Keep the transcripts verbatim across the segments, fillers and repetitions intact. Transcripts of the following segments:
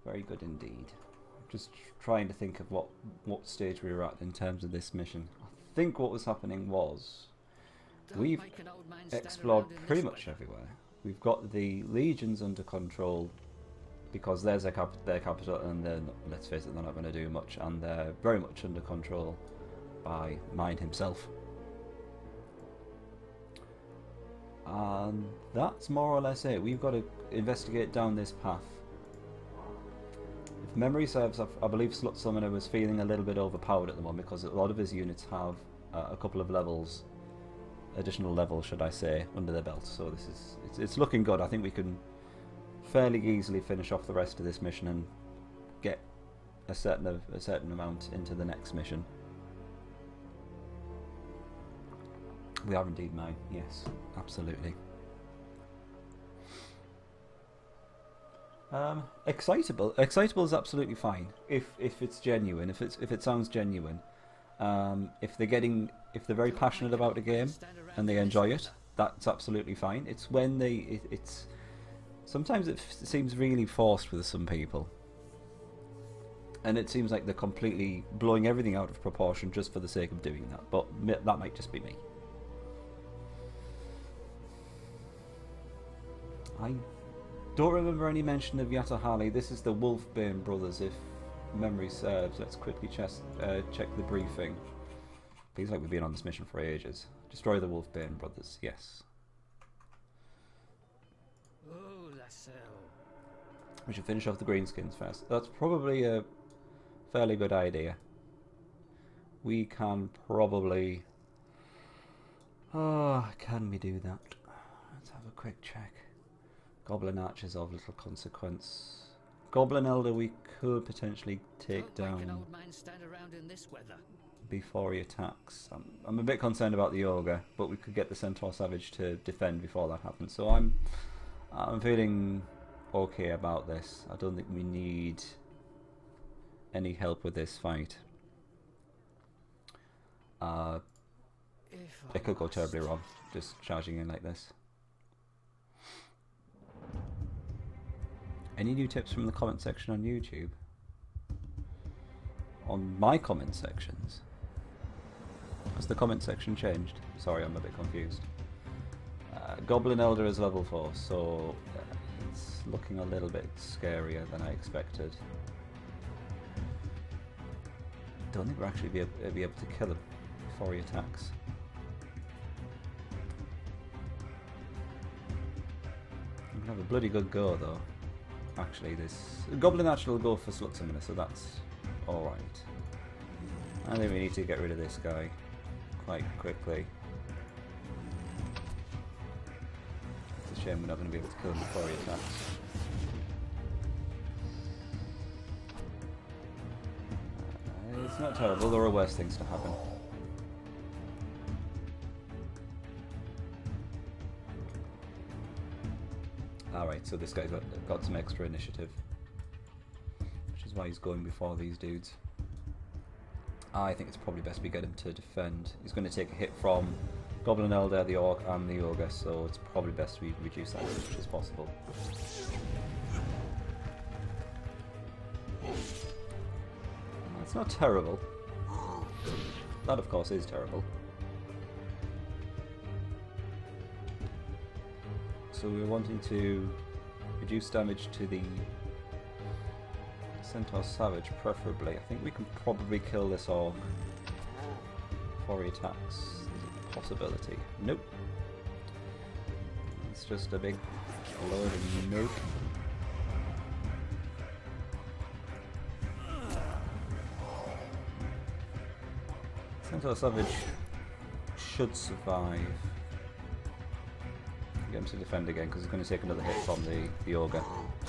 Very good indeed. Just trying to think of what, what stage we were at in terms of this mission. I think what was happening was we've explored pretty much everywhere. We've got the legions under control because there's their, cap their capital, and they're not, let's face it, they're not going to do much, and they're very much under control by Mine himself. And that's more or less it. We've got to investigate down this path. If memory serves, I, I believe Slut Summoner was feeling a little bit overpowered at the moment because a lot of his units have uh, a couple of levels, additional levels, should I say, under their belt. So this is it's, it's looking good. I think we can fairly easily finish off the rest of this mission and get a certain of, a certain amount into the next mission. We are indeed mine. Yes, absolutely. Um, excitable. Excitable is absolutely fine if if it's genuine. If it's if it sounds genuine. Um, if they're getting if they're very passionate about a game and they enjoy it, that's absolutely fine. It's when they it, it's sometimes it seems really forced with some people, and it seems like they're completely blowing everything out of proportion just for the sake of doing that. But that might just be me. I don't remember any mention of Yatahali. This is the Wolfbane brothers, if memory serves. Let's quickly chest, uh, check the briefing. Feels like we've been on this mission for ages. Destroy the Wolfbane brothers, yes. We should finish off the greenskins first. That's probably a fairly good idea. We can probably... Oh, can we do that? Let's have a quick check. Goblin Archers of little consequence. Goblin Elder we could potentially take down before he attacks. I'm, I'm a bit concerned about the Ogre, but we could get the Centaur Savage to defend before that happens. So I'm, I'm feeling okay about this. I don't think we need any help with this fight. Uh, it could go terribly wrong, just charging in like this. Any new tips from the comment section on YouTube? On my comment sections? Has the comment section changed? Sorry, I'm a bit confused. Uh, Goblin Elder is level four, so uh, it's looking a little bit scarier than I expected. Don't think we'll actually be able, be able to kill him before he attacks. We can have a bloody good go though. Actually, this Goblin Archer will go for Slut Summoner, so that's alright. I think we need to get rid of this guy quite quickly. It's a shame we're not going to be able to kill him before he attacks. Uh, it's not terrible, there are worse things to happen. Alright, so this guy's got, got some extra initiative, which is why he's going before these dudes. I think it's probably best we get him to defend. He's going to take a hit from Goblin Elder, the Orc, and the Ogre, so it's probably best we reduce that as much as possible. That's not terrible. That, of course, is terrible. So we're wanting to reduce damage to the Centaur Savage, preferably. I think we can probably kill this Orc before he attacks. There's a possibility. Nope. It's just a big load of nuke. Centaur Savage should survive. Get him to defend again because he's going to take another hit from the, the Ogre.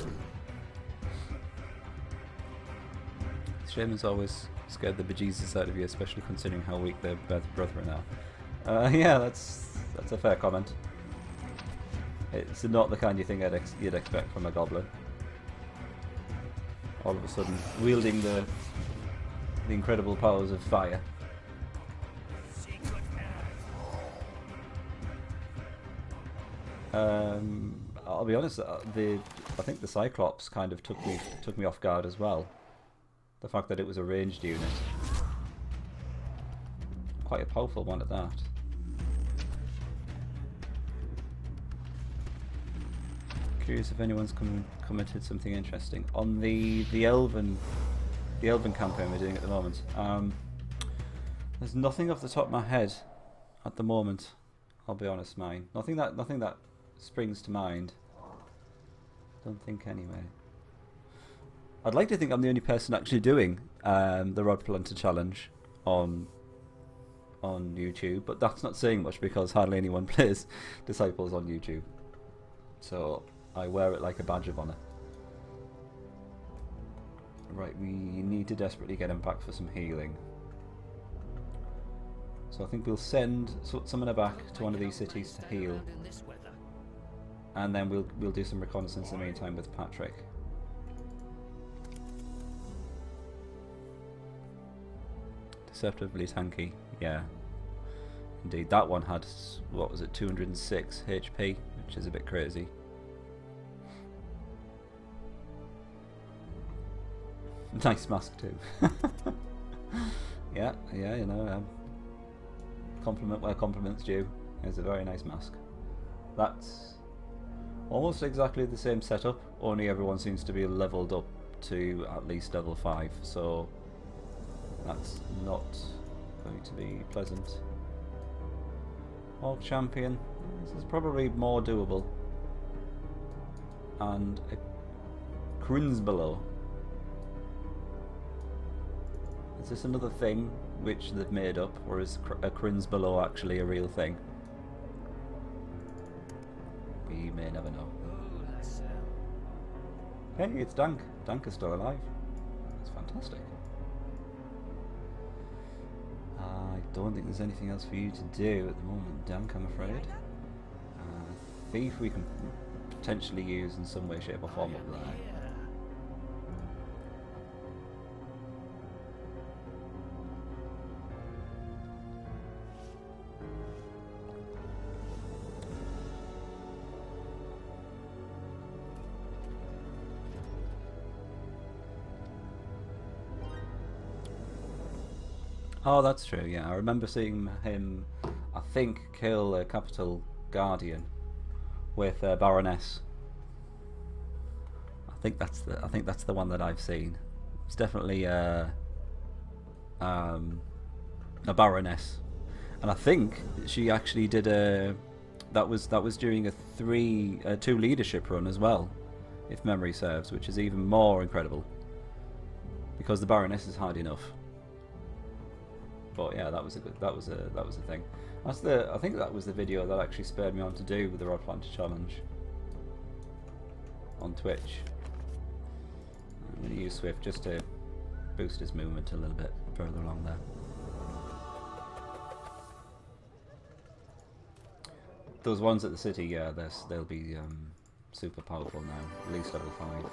Shaman's always scared the bejesus out of you, especially considering how weak their brethren are. Uh, yeah, that's that's a fair comment. It's not the kind of thing I'd ex you'd expect from a goblin. All of a sudden, wielding the the incredible powers of fire. Um, I'll be honest, uh, the I think the Cyclops kind of took me took me off guard as well. The fact that it was a ranged unit. Quite a powerful one at that. Curious if anyone's com commented something interesting on the the Elven the Elven campaign we're doing at the moment. Um, there's nothing off the top of my head at the moment. I'll be honest, mine. Nothing that nothing that springs to mind. Don't think anyway. I'd like to think I'm the only person actually doing um, the Rod Planter Challenge on on YouTube, but that's not saying much because hardly anyone plays Disciples on YouTube. So I wear it like a badge of honour. Right, we need to desperately get him back for some healing. So I think we'll send Summoner back to one of these cities to heal. And then we'll we'll do some reconnaissance in the meantime with Patrick. Deceptively tanky, yeah. Indeed, that one had, what was it, two hundred six H P, which is a bit crazy. Nice mask too. yeah, yeah, you know, um, compliment where compliment's due. It's a very nice mask. That's almost exactly the same setup, only everyone seems to be leveled up to at least level five, so that's not going to be pleasant. Orc Champion, this is probably more doable. And a Crinsbelow. Is this another thing which they've made up, or is a Crinsbelow actually a real thing? We may never know. Hey, it's Dank. Dank is still alive. That's fantastic. I don't think there's anything else for you to do at the moment, Dank, I'm afraid. Uh, Thief we can potentially use in some way, shape or form up there. Oh, that's true, yeah. I remember seeing him, I think, kill a Capital Guardian with uh, Baroness. I think that's the I think that's the one that I've seen. It's definitely uh, um, a Baroness. And I think she actually did a that was that was during a three a two leadership run as well, if memory serves, which is even more incredible. Because the Baroness is hard enough. But yeah, that was a good. That was a that was a thing. That's the. I think that was the video that actually spurred me on to do with the Rod Planter Challenge on Twitch. I'm going to use Swift just to boost his movement a little bit further along there. Those ones at the city, yeah, they'll be um, super powerful now. At least level five.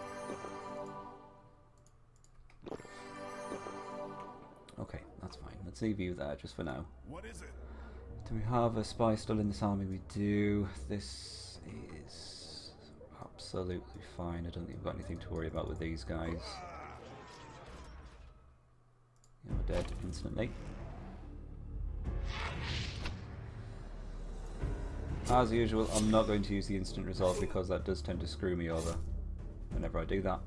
Okay, that's fine. Let's leave you there just for now. What is it? Do we have a spy still in this army? We do. This is absolutely fine. I don't think we've got anything to worry about with these guys. You're dead instantly. As usual, I'm not going to use the instant resolve because that does tend to screw me over whenever I do that.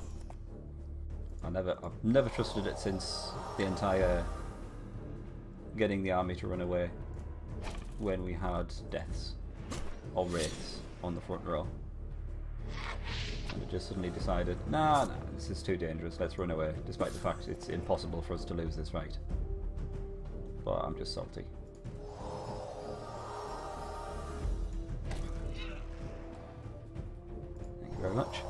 I never, I've never trusted it since the entire getting the army to run away when we had deaths or wraiths on the front row. And it just suddenly decided, nah, nah, this is too dangerous, let's run away, despite the fact it's impossible for us to lose this fight. But I'm just salty. Thank you very much.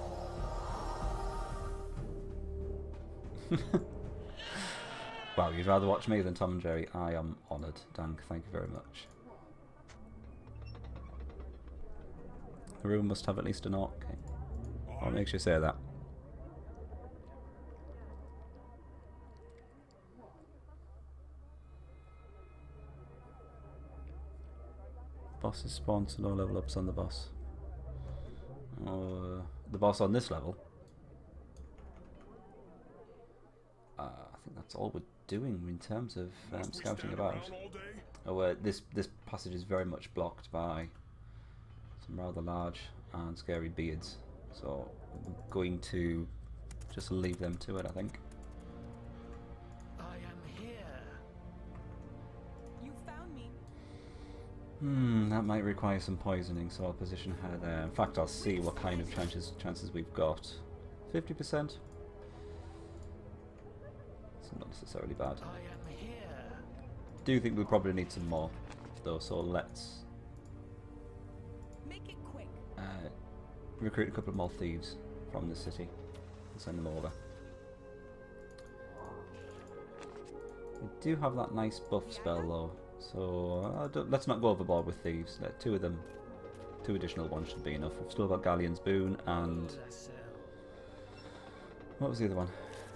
Wow, you'd rather watch me than Tom and Jerry. I am honoured, Dank. Thank you very much. The room must have at least an orc. Okay. What makes you say that? Bosses spawn, so no level ups on the boss. Oh, uh, the boss on this level. Uh, I think that's all we're doing in terms of um, scouting about. Oh, uh, this this passage is very much blocked by some rather large and scary beards, so I'm going to just leave them to it, I think. I am here. You found me. Hmm, that might require some poisoning, so I'll position her there. In fact, I'll see what kind of chances chances we've got. fifty percent. It's not necessarily bad. I am here. Do think we probably need some more, though, so let's Make it quick. uh, recruit a couple more thieves from the city and send them over. We do have that nice buff spell, though, so uh, don't, let's not go overboard with thieves. Let two of them, two additional ones should be enough. We've still got Galleon's Boon and what was the other one?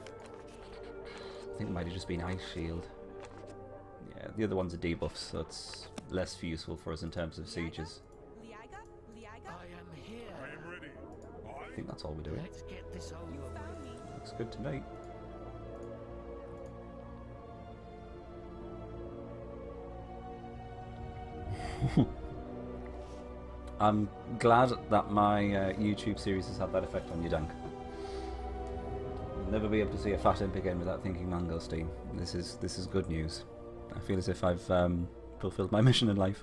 I think it might have just been Ice Shield. Yeah, the other one's a debuff, so it's less useful for us in terms of sieges. Liaga? Liaga? I am here. I am ready. I think that's all we're doing. Let's get this over You with. found me. Looks good to me. I'm glad that my uh, YouTube series has had that effect on you, Dank. You'll never be able to see a fat imp again without thinking mangosteen. This is this is good news. I feel as if I've um, fulfilled my mission in life.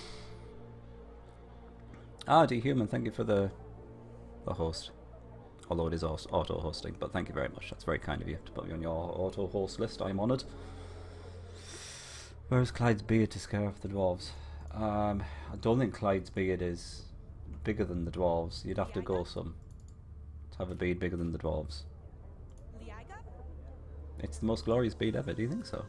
Ah, Dehuman, thank you for the the host. Although it is auto-hosting, but thank you very much. That's very kind of you to put me on your auto-host list. I'm honoured. Where's Clyde's beard to scare off the dwarves? Um, I don't think Clyde's beard is bigger than the dwarves. You'd have to go some to have a beard bigger than the dwarves. Liaga? It's the most glorious beard ever, do you think so?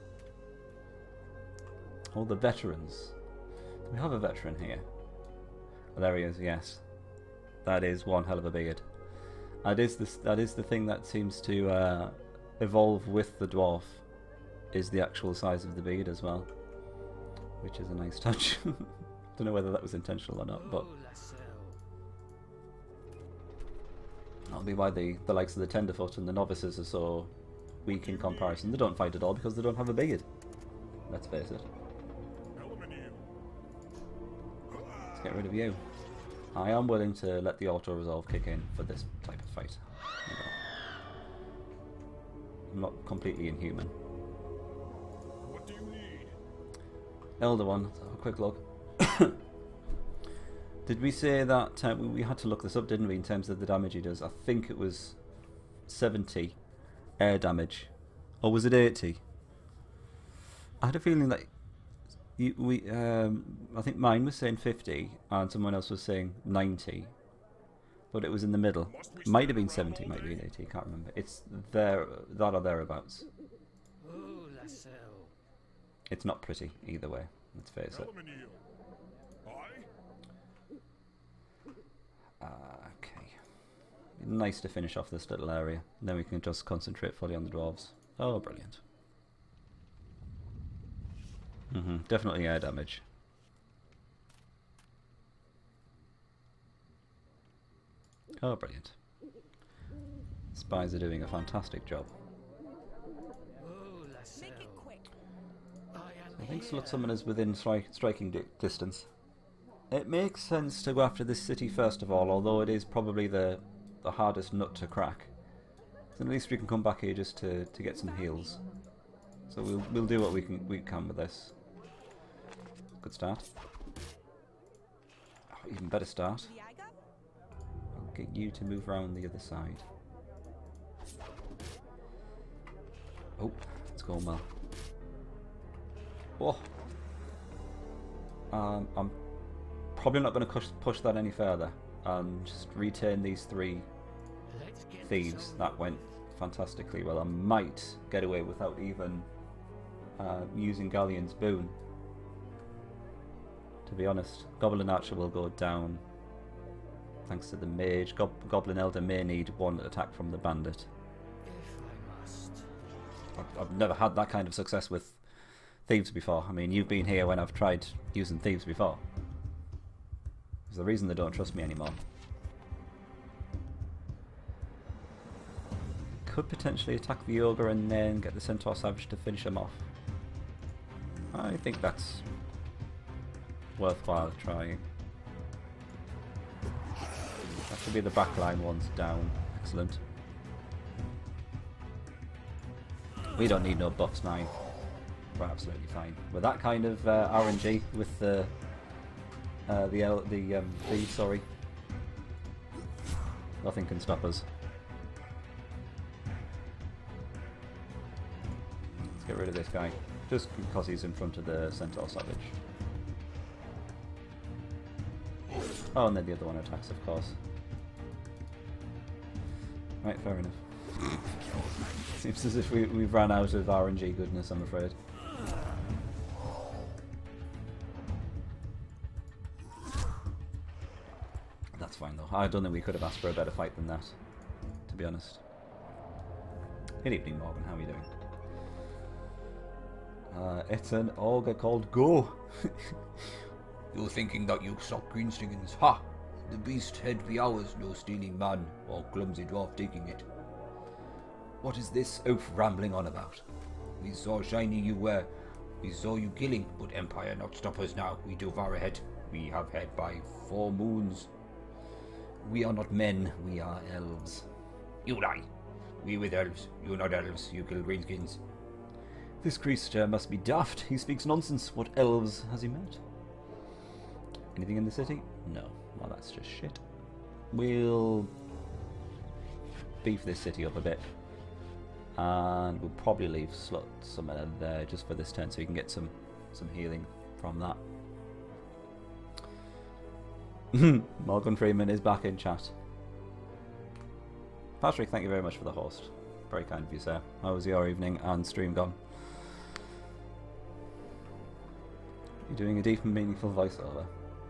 All the veterans. Do we have a veteran here? Oh, there he is, yes. That is one hell of a beard. That is the, that is the thing that seems to uh, evolve with the dwarf, is the actual size of the beard as well. Which is a nice touch. Don't know whether that was intentional or not, but that'll be why the, the likes of the Tenderfoot and the Novices are so weak in comparison. They don't fight at all because they don't have a beard. Let's face it. Let's get rid of you. I am willing to let the auto-resolve kick in for this type of fight. You know. I'm not completely inhuman. What do you need? Elder one, let's have a quick look. Did we say that uh, we, we had to look this up, didn't we, in terms of the damage he does? I think it was seventy air damage, or was it eighty? I had a feeling that you, we, um, I think mine was saying fifty, and someone else was saying ninety, but it was in the middle. Might have been seventy, might have been eighty. Can't remember. It's there, that or thereabouts. It's not pretty either way. Let's face it. Uh, okay. Nice to finish off this little area. Then we can just concentrate fully on the dwarves. Oh, brilliant. Mm-hmm. Definitely air damage. Oh, brilliant. Spies are doing a fantastic job. Make it quick. I think Slut Summon is within stri striking di distance. It makes sense to go after this city first of all, although it is probably the the hardest nut to crack. So at least we can come back here just to, to get some heals. So we'll we'll do what we can we can with this. Good start. Oh, even better start. Liaga? I'll get you to move around the other side. Oh, it's going well. Oh. Um, I'm probably not going to push, push that any further and just retain these three thieves. That went fantastically well. I might get away without even uh, using Galleon's Boon. To be honest, Goblin Archer will go down thanks to the Mage. Gob Goblin Elder may need one attack from the Bandit. I've, I've never had that kind of success with thieves before. I mean, you've been here when I've tried using thieves before. There's the reason they don't trust me anymore. could potentially attack the ogre and then get the centaur savage to finish him off. I think that's worthwhile trying. That should be the backline ones down. Excellent. We don't need no buffs now. We're absolutely fine. With that kind of uh, R N G with the uh, the L the um, V, sorry. Nothing can stop us. Let's get rid of this guy. Just because he's in front of the Centaur Savage. Oh, and then the other one attacks, of course. Right, fair enough. Seems as if we, we've run out of R N G goodness, I'm afraid. That's fine though. I don't think we could have asked for a better fight than that, to be honest. Good evening, Morgan. How are you doing? Uh, it's an ogre called Go. You're thinking that you suck greenstingins? Ha! The beast head be ours, no stealing man, or clumsy dwarf taking it. What is this oaf rambling on about? We saw shiny you were. We saw you killing, but Empire not stop us now. We do far ahead. We have head by four moons. We are not men, we are elves. You lie. We with elves. You not elves. You kill greenskins. This creature must be daft. He speaks nonsense. What elves has he met? Anything in the city? No. Well, that's just shit. We'll beef this city up a bit. And we'll probably leave slot somewhere there just for this turn so we can get some, some healing from that. Morgan Freeman is back in chat. Patrick, thank you very much for the host. Very kind of you, sir. How was your evening and stream gone? You're doing a deep and meaningful voiceover.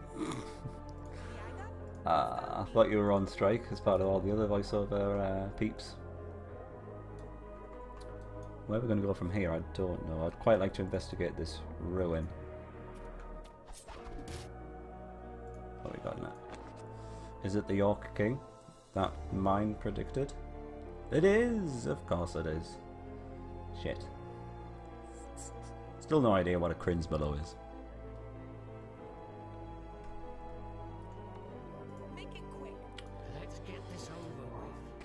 uh, I thought you were on strike as part of all the other voiceover uh, peeps. Where are we going to go from here? I don't know. I'd quite like to investigate this ruin. What we got now? Is it the York King that mine predicted? It is! Of course it is. Shit. Still no idea what a Crinsmallow is. Make it quick. Let's get this over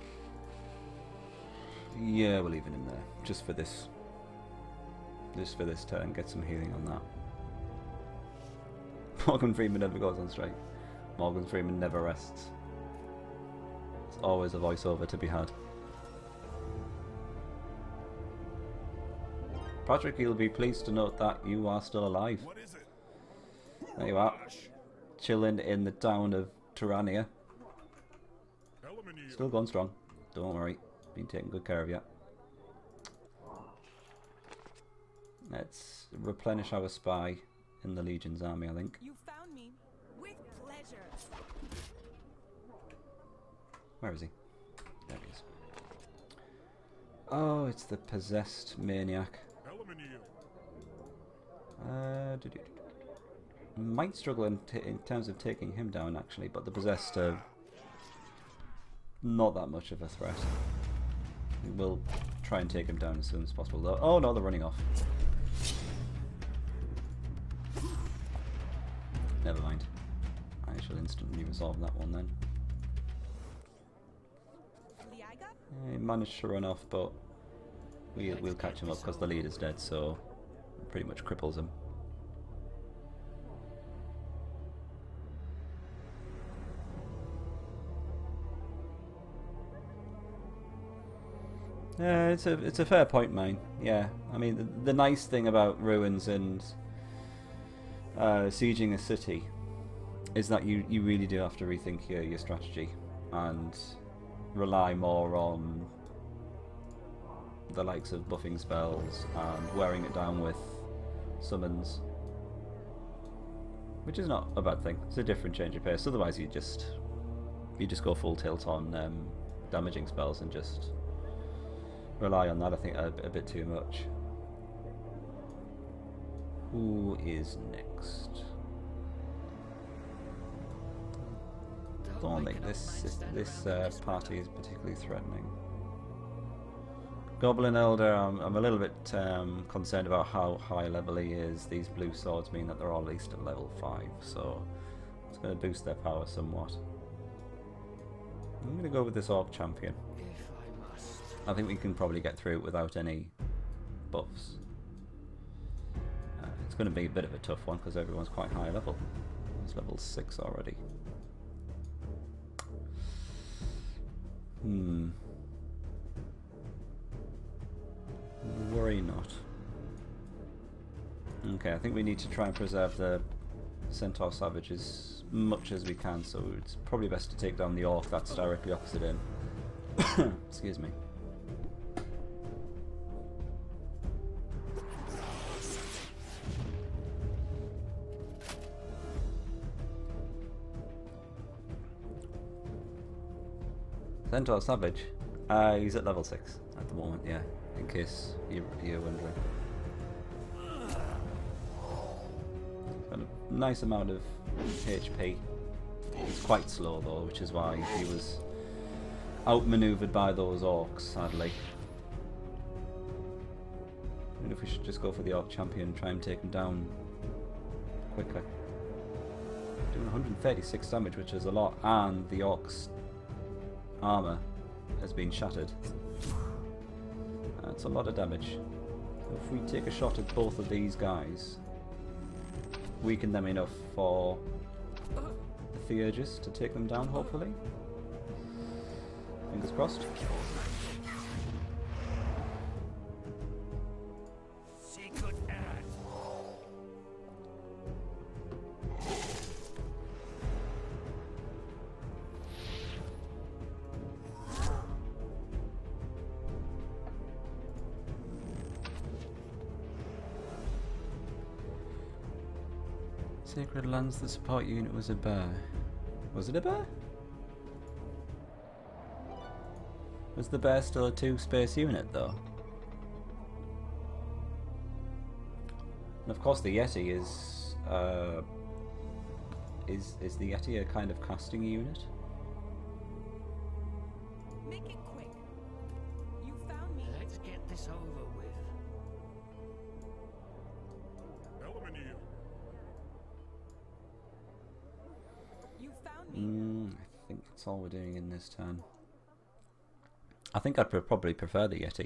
with. Yeah, we'll leave it in there. Just for this. Just for this turn. Get some healing on that. Morgan Freeman never goes on strike. Morgan Freeman never rests. There's always a voiceover to be had. Patrick, you'll be pleased to note that you are still alive. What is it? There you are. Chilling in the town of Tyrannia. Aluminium. Still going strong. Don't worry. Been taking good care of you. Let's replenish our spy in the Legion's army, I think. You found me with pleasure. Where is he? There he is. Oh, it's the possessed maniac. Aluminium. Uh, doo -doo -doo -doo. Might struggle in, t in terms of taking him down, actually, but the possessed are not that much of a threat. We'll try and take him down as soon as possible, though. Oh no, they're running off. Never mind. I shall instantly resolve that one then. Liaga? He managed to run off, but we, we'll catch him up because the leader's dead, so it pretty much cripples him. Yeah, it's a it's a fair point, mine. Yeah, I mean the, the nice thing about ruins and uh, sieging a city is that you you really do have to rethink your your strategy and rely more on the likes of buffing spells and wearing it down with summons, which is not a bad thing. It's a different change of pace. Otherwise, you just you just go full tilt on um, damaging spells and just rely on that. I think a, a bit too much. Who is next? Don't think this this uh, party is particularly threatening. Goblin Elder, I'm, I'm a little bit um, concerned about how high level he is. These blue swords mean that they're all at least at level five, so it's going to boost their power somewhat. I'm going to go with this Orc Champion. If I must. I think we can probably get through it without any buffs. Uh, it's going to be a bit of a tough one because everyone's quite high level. It's level six already. Hmm. Worry not. Okay, I think we need to try and preserve the Centaur Savage as much as we can, so it's probably best to take down the Orc that's directly opposite him. Excuse me. Centaur Savage? Uh, he's at level six at the moment, yeah, in case you're, you're wondering. Got a nice amount of H P. He's quite slow though, which is why he was outmaneuvered by those orcs, sadly. I wonder if we should just go for the Orc Champion and try and take him down quicker. Doing one hundred thirty-six damage, which is a lot, and the Orc's armour has been shattered. That's a lot of damage. If we take a shot at both of these guys, weaken them enough for the Theurges to take them down, hopefully. Fingers crossed. Secret errand. Sacred Lands, the support unit was a bear. Was it a bear? Was the bear still a two-space unit though? And of course the Yeti is uh, is is the Yeti a kind of casting unit? Make it quick. You found me. Let's get this over with. Element you. You found me. Mm, I think that's all we're doing in this turn. I think I'd pre probably prefer the Yeti.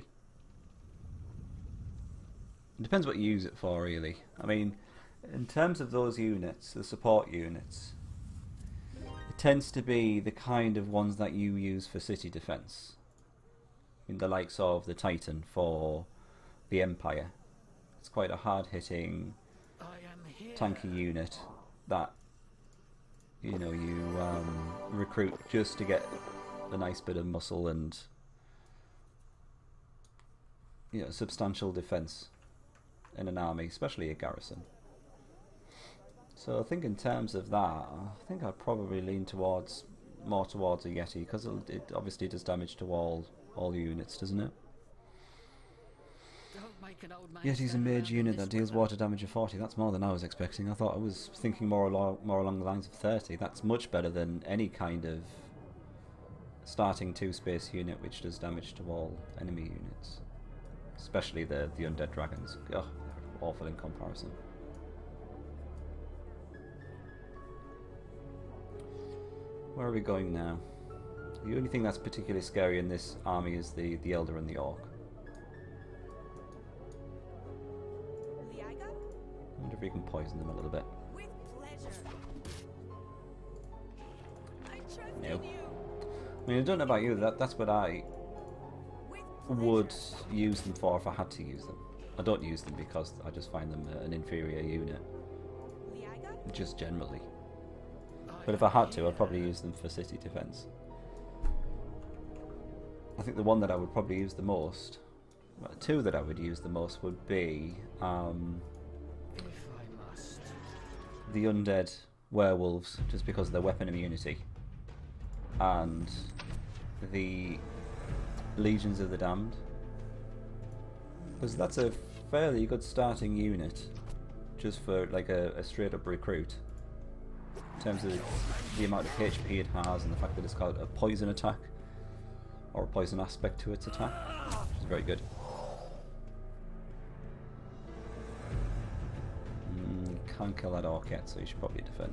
It depends what you use it for, really. I mean, in terms of those units, the support units, it tends to be the kind of ones that you use for city defense. In the likes of the Titan for the Empire. It's quite a hard-hitting, I am here. tanky unit that, you know, you um, recruit just to get a nice bit of muscle and, you know, substantial defense in an army, especially a garrison. So I think in terms of that, I think I'd probably lean towards more towards a Yeti, because it obviously does damage to all all units, doesn't it? Don't make an old man Yeti's a stand mage around unit with that this deals weather. water damage of forty. That's more than I was expecting. I thought I was thinking more along more along the lines of thirty. That's much better than any kind of starting two space unit which does damage to all enemy units, especially the the undead dragons. Ugh, they're awful in comparison. Where are we going now? The only thing that's particularly scary in this army is the the elder and the orc. Liaga? I wonder if we can poison them a little bit. With pleasure. I trust No. in you. I mean, I don't know about you. That that's what I With would pleasure. use them for if I had to use them. I don't use them because I just find them uh, an inferior unit, Liaga? just generally. I But if I had am to, I'd probably use them for city defense. I think the one that I would probably use the most, well, two that I would use the most would be um, here. If I must. the undead werewolves, just because of their weapon immunity, and the legions of the damned, because that's a fairly good starting unit, just for like a, a straight up recruit. In terms of the amount of H P it has and the fact that it's got a poison attack, or a poison aspect to its attack, which is very good. Mm, you can't kill that orc yet, so you should probably defend.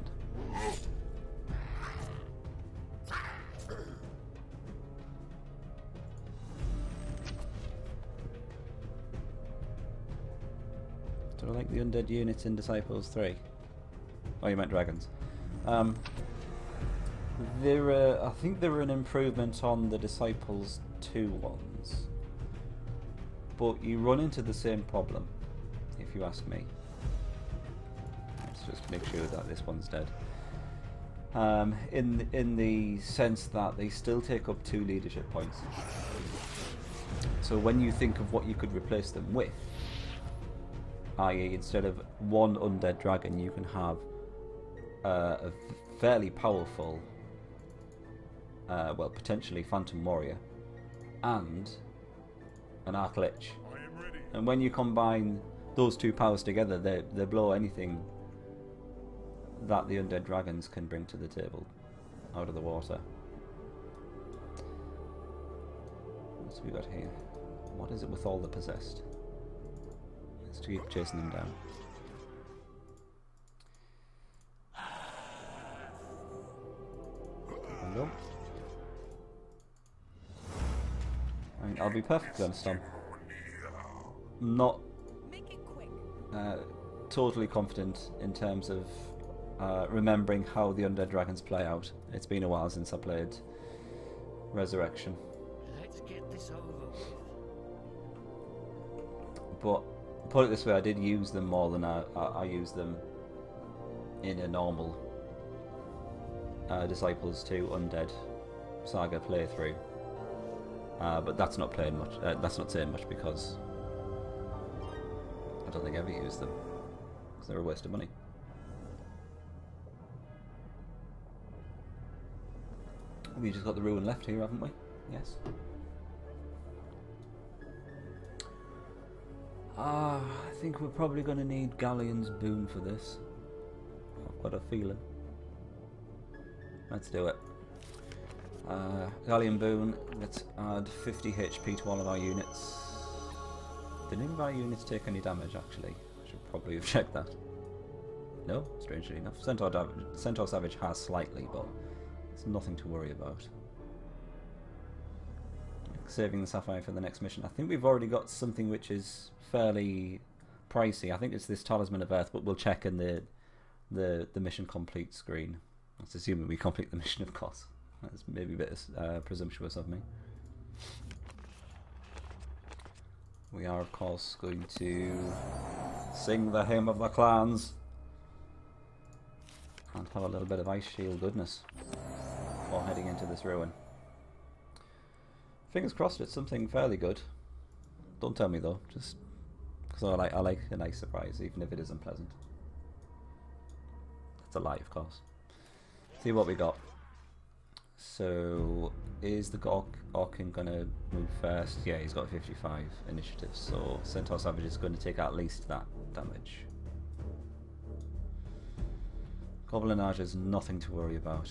Do I like the undead units in Disciples three? Oh, you meant dragons. Um, they're, uh, I think they're an improvement on the Disciples two ones. But you run into the same problem, if you ask me. Let's just make sure that this one's dead. Um, in, in the sense that they still take up two leadership points. So when you think of what you could replace them with, that is instead of one undead dragon you can have uh, a fairly powerful, uh, well potentially phantom warrior and an arc lich. I am ready. And when you combine those two powers together, they, they blow anything that the undead dragons can bring to the table out of the water. What's we got here? What is it with all the possessed? To keep chasing them down. Hello. I mean, I'll be perfectly honest, I'm not Make it quick. uh, totally confident in terms of uh, remembering how the undead dragons play out. It's been a while since I played Resurrection. Let's get this over with. But put it this way, I did use them more than I, I, I used them in a normal uh, Disciples two Undead Saga playthrough. Uh, but that's not playing much. Uh, that's not saying much because I don't think I ever used them because they're a waste of money. We just got the ruin left here, haven't we? Yes. Ah, I think we're probably going to need Galleon's Boon for this. I've got a feeling. Let's do it. Uh, Galleon Boon, let's add fifty H P to all of our units. Did any of our units take any damage, actually? I should probably have checked that. No, strangely enough. Centaur, Centaur Savage has slightly, but it's nothing to worry about. Saving the Sapphire for the next mission. I think we've already got something which is fairly pricey. I think it's this Talisman of Earth, but we'll check in the the, the mission complete screen. That's assuming we complete the mission, of course. That's maybe a bit uh, presumptuous of me. We are, of course, going to sing the hymn of the clans and have a little bit of ice shield goodness before heading into this ruin. Fingers crossed it's something fairly good. Don't tell me though, just because I like I like a nice surprise, even if it is unpleasant. That's a lie, of course. See what we got. So, is the Orc Orkin gonna move first? Yeah, he's got fifty-five initiative, so Centaur Savage is going to take at least that damage. Goblinage is nothing to worry about.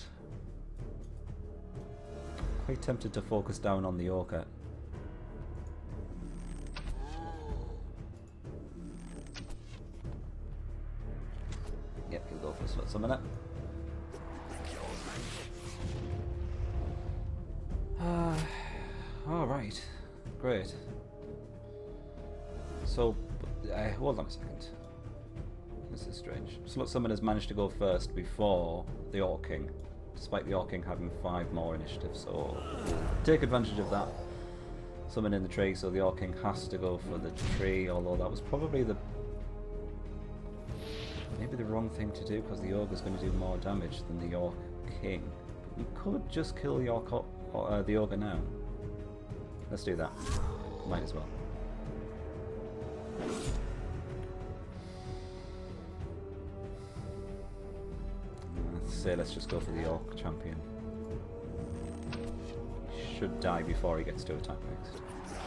Quite tempted to focus down on the Orca. Yep, he'll go for a slot summoner. Uh, Alright, great. So, uh, hold on a second. This is strange. Slot Summoners managed to go first before the Orc King, despite the Orc King having five more initiative, so we'll take advantage of that. Summon in the tree, so the Orc King has to go for the tree, although that was probably the maybe the wrong thing to do, because the Ogre's going to do more damage than the Orc King. But we could just kill the Orc, or, uh, the Ogre now. Let's do that. Might as well. Let's say let's just go for the Orc champion. He should die before he gets to attack next.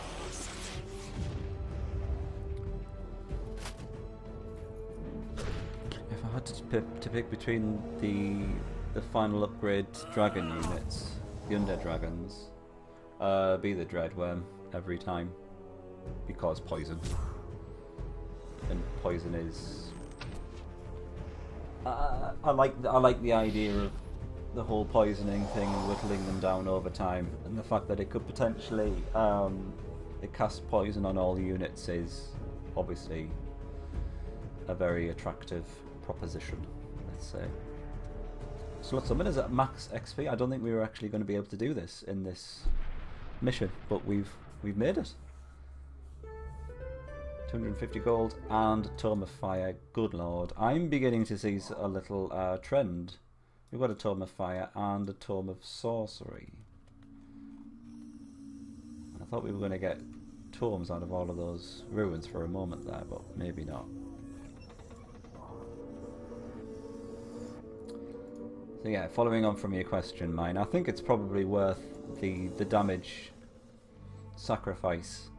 If I had to pick, to pick between the the final upgrade dragon units, the undead dragons, Uh, be the Dreadworm every time. Because poison. And poison is... Uh, I like I like the idea of the whole poisoning thing and whittling them down over time, and the fact that it could potentially um, it casts poison on all units is obviously a very attractive proposition, let's say. Slot Summon is at max X P. I don't think we were actually going to be able to do this in this mission, but we've we've made it. two hundred fifty gold and Tome of Fire. Good lord. I'm beginning to see a little uh, trend. We've got a Tome of Fire and a Tome of Sorcery. I thought we were going to get tomes out of all of those ruins for a moment there, but maybe not. So yeah, following on from your question, mine, I think it's probably worth the, the damage sacrifice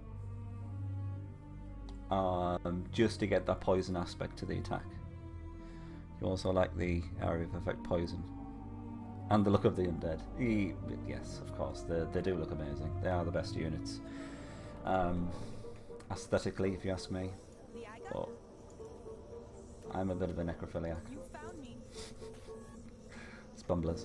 um, just to get that poison aspect to the attack. You also like the area of effect poison. And the look of the undead. E yes, of course, they, they do look amazing. They are the best units. Um, aesthetically, if you ask me. But I'm a bit of a necrophiliac. You found me. It's bumblers.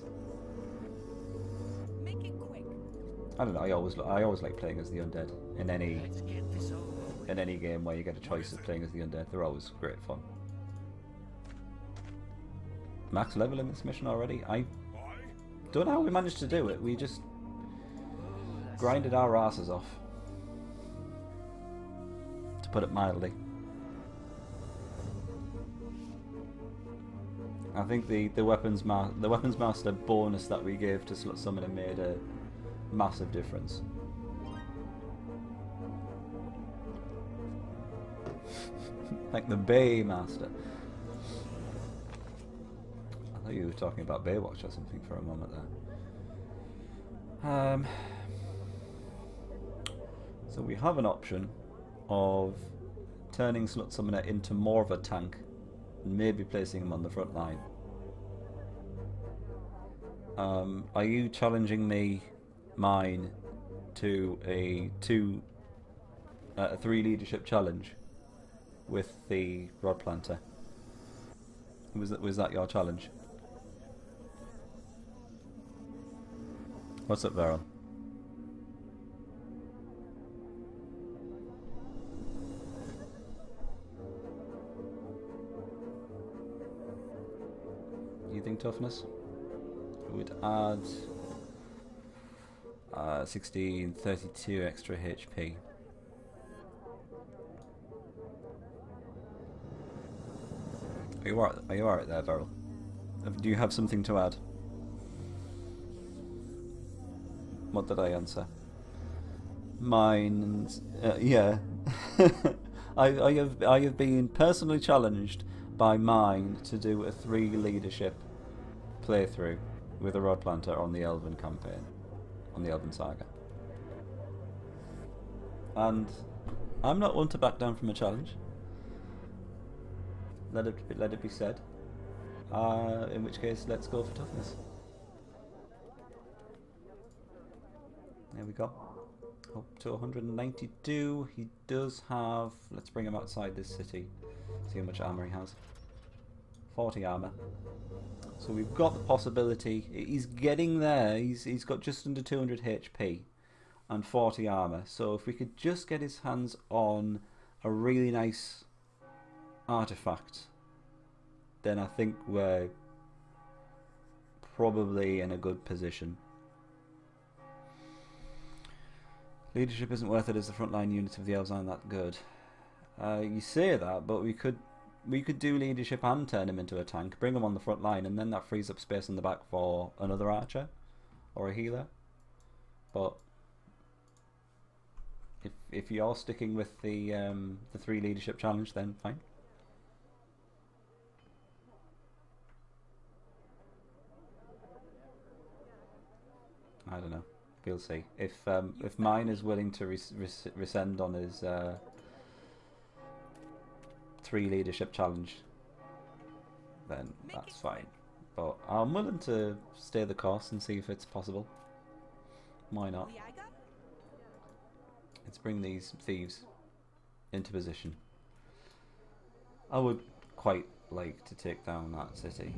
Make it quick. I don't know, I always I always like playing as the undead. In any Let's get this over with. in any game where you get a choice of playing as the undead, they're always great fun. Max level in this mission already? I don't know how we managed to do it. We just grinded our asses off, to put it mildly. I think the the weapons ma the weapons master bonus that we gave to Slot Summoner made a massive difference. Like the Bay Master. I thought you were talking about Baywatch or something for a moment there. Um, so we have an option of turning Slot Summoner into more of a tank and maybe placing him on the front line. Um, are you challenging me, mine, to a two, uh, a three leadership challenge with the Rod Planter? Was that was that your challenge? What's up, Veron? You think toughness would add uh, sixteen, thirty-two extra H P? Are you alright? Are you alright there, Veron? Do you have something to add? What did I answer? Mine, uh, yeah. I, I have I have been personally challenged by mine to do a three leadership playthrough with a Rod Planter on the Elven campaign, on the Elven Saga. And I'm not one to back down from a challenge. Let it be, let it be said. Uh, in which case, let's go for toughness. There we go. Up to one hundred ninety-two. He does have... Let's bring him outside this city. See how much armor he has. forty armor. So we've got the possibility. He's getting there. He's He's got just under two hundred H P and forty armor. So if we could just get his hands on a really nice artifact, then I think we're probably in a good position. Leadership isn't worth it as the frontline unit of the elves aren't that good. Uh, you say that, but we could we could do leadership and turn him into a tank, bring him on the front line, and then that frees up space in the back for another archer or a healer. But if if you're sticking with the um, the three leadership challenge, then fine. I don't know. We'll see. If um, if mine is willing to res res rescend on his uh, three leadership challenge, then that's fine. But I'm willing to stay the course and see if it's possible. Why not? bring these thieves into position. I would quite like to take down that city.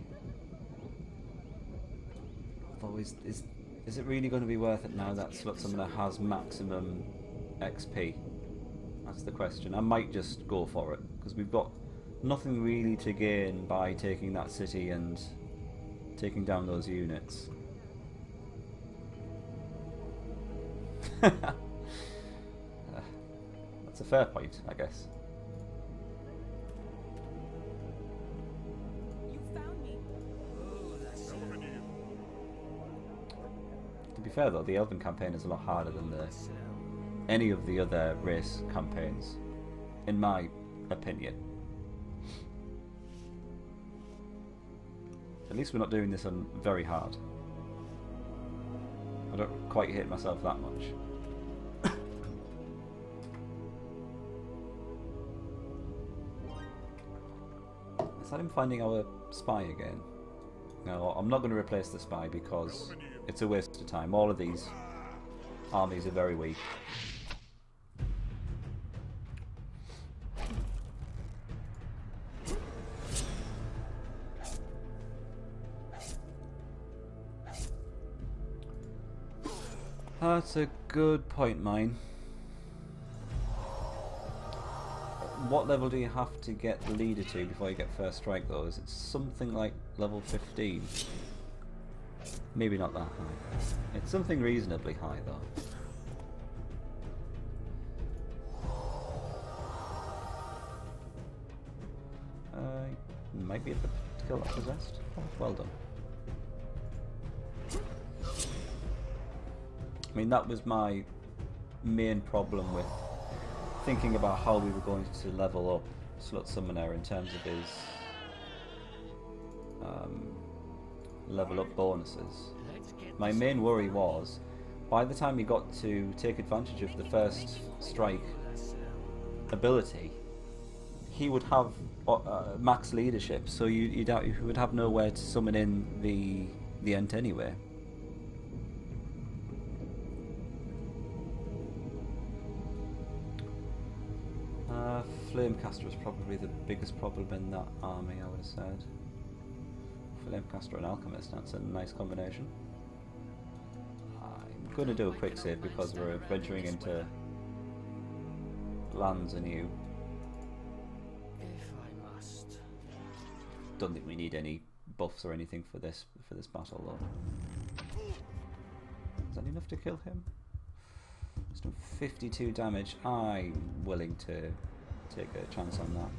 Although is, is, is it really going to be worth it now that Slot Summoner has maximum X P? That's the question. I might just go for it, because we've got nothing really to gain by taking that city and taking down those units. uh, that's a fair point, I guess. You found me. Elven you. To be fair though, the Elven campaign is a lot harder than the any of the other race campaigns, in my opinion. At least we're not doing this on very hard. I don't quite hate myself that much. Is that him finding our spy again? No, I'm not going to replace the spy because it's a waste of time. All of these armies are very weak. That's a good point, mine. What level do you have to get the leader to before you get first strike though? Is it something like level fifteen? Maybe not that high. It's something reasonably high though. Uh, might be able to kill that possessed. Oh, well done. I mean, that was my main problem with thinking about how we were going to level up Slut Summoner in terms of his um, level up bonuses. My main worry was, by the time he got to take advantage of the first strike ability, he would have uh, max leadership, so you you'd have, you would have nowhere to summon in the the Ent anyway. Uh, Flamecaster was probably the biggest problem in that army, I would have said. Flamecaster and Alchemist, that's a nice combination. I'm going to do a quick save because we're venturing into lands anew. If I must. Don't think we need any buffs or anything for this for this battle though. Is that enough to kill him? It's done fifty-two damage. I'm willing to take a chance on that.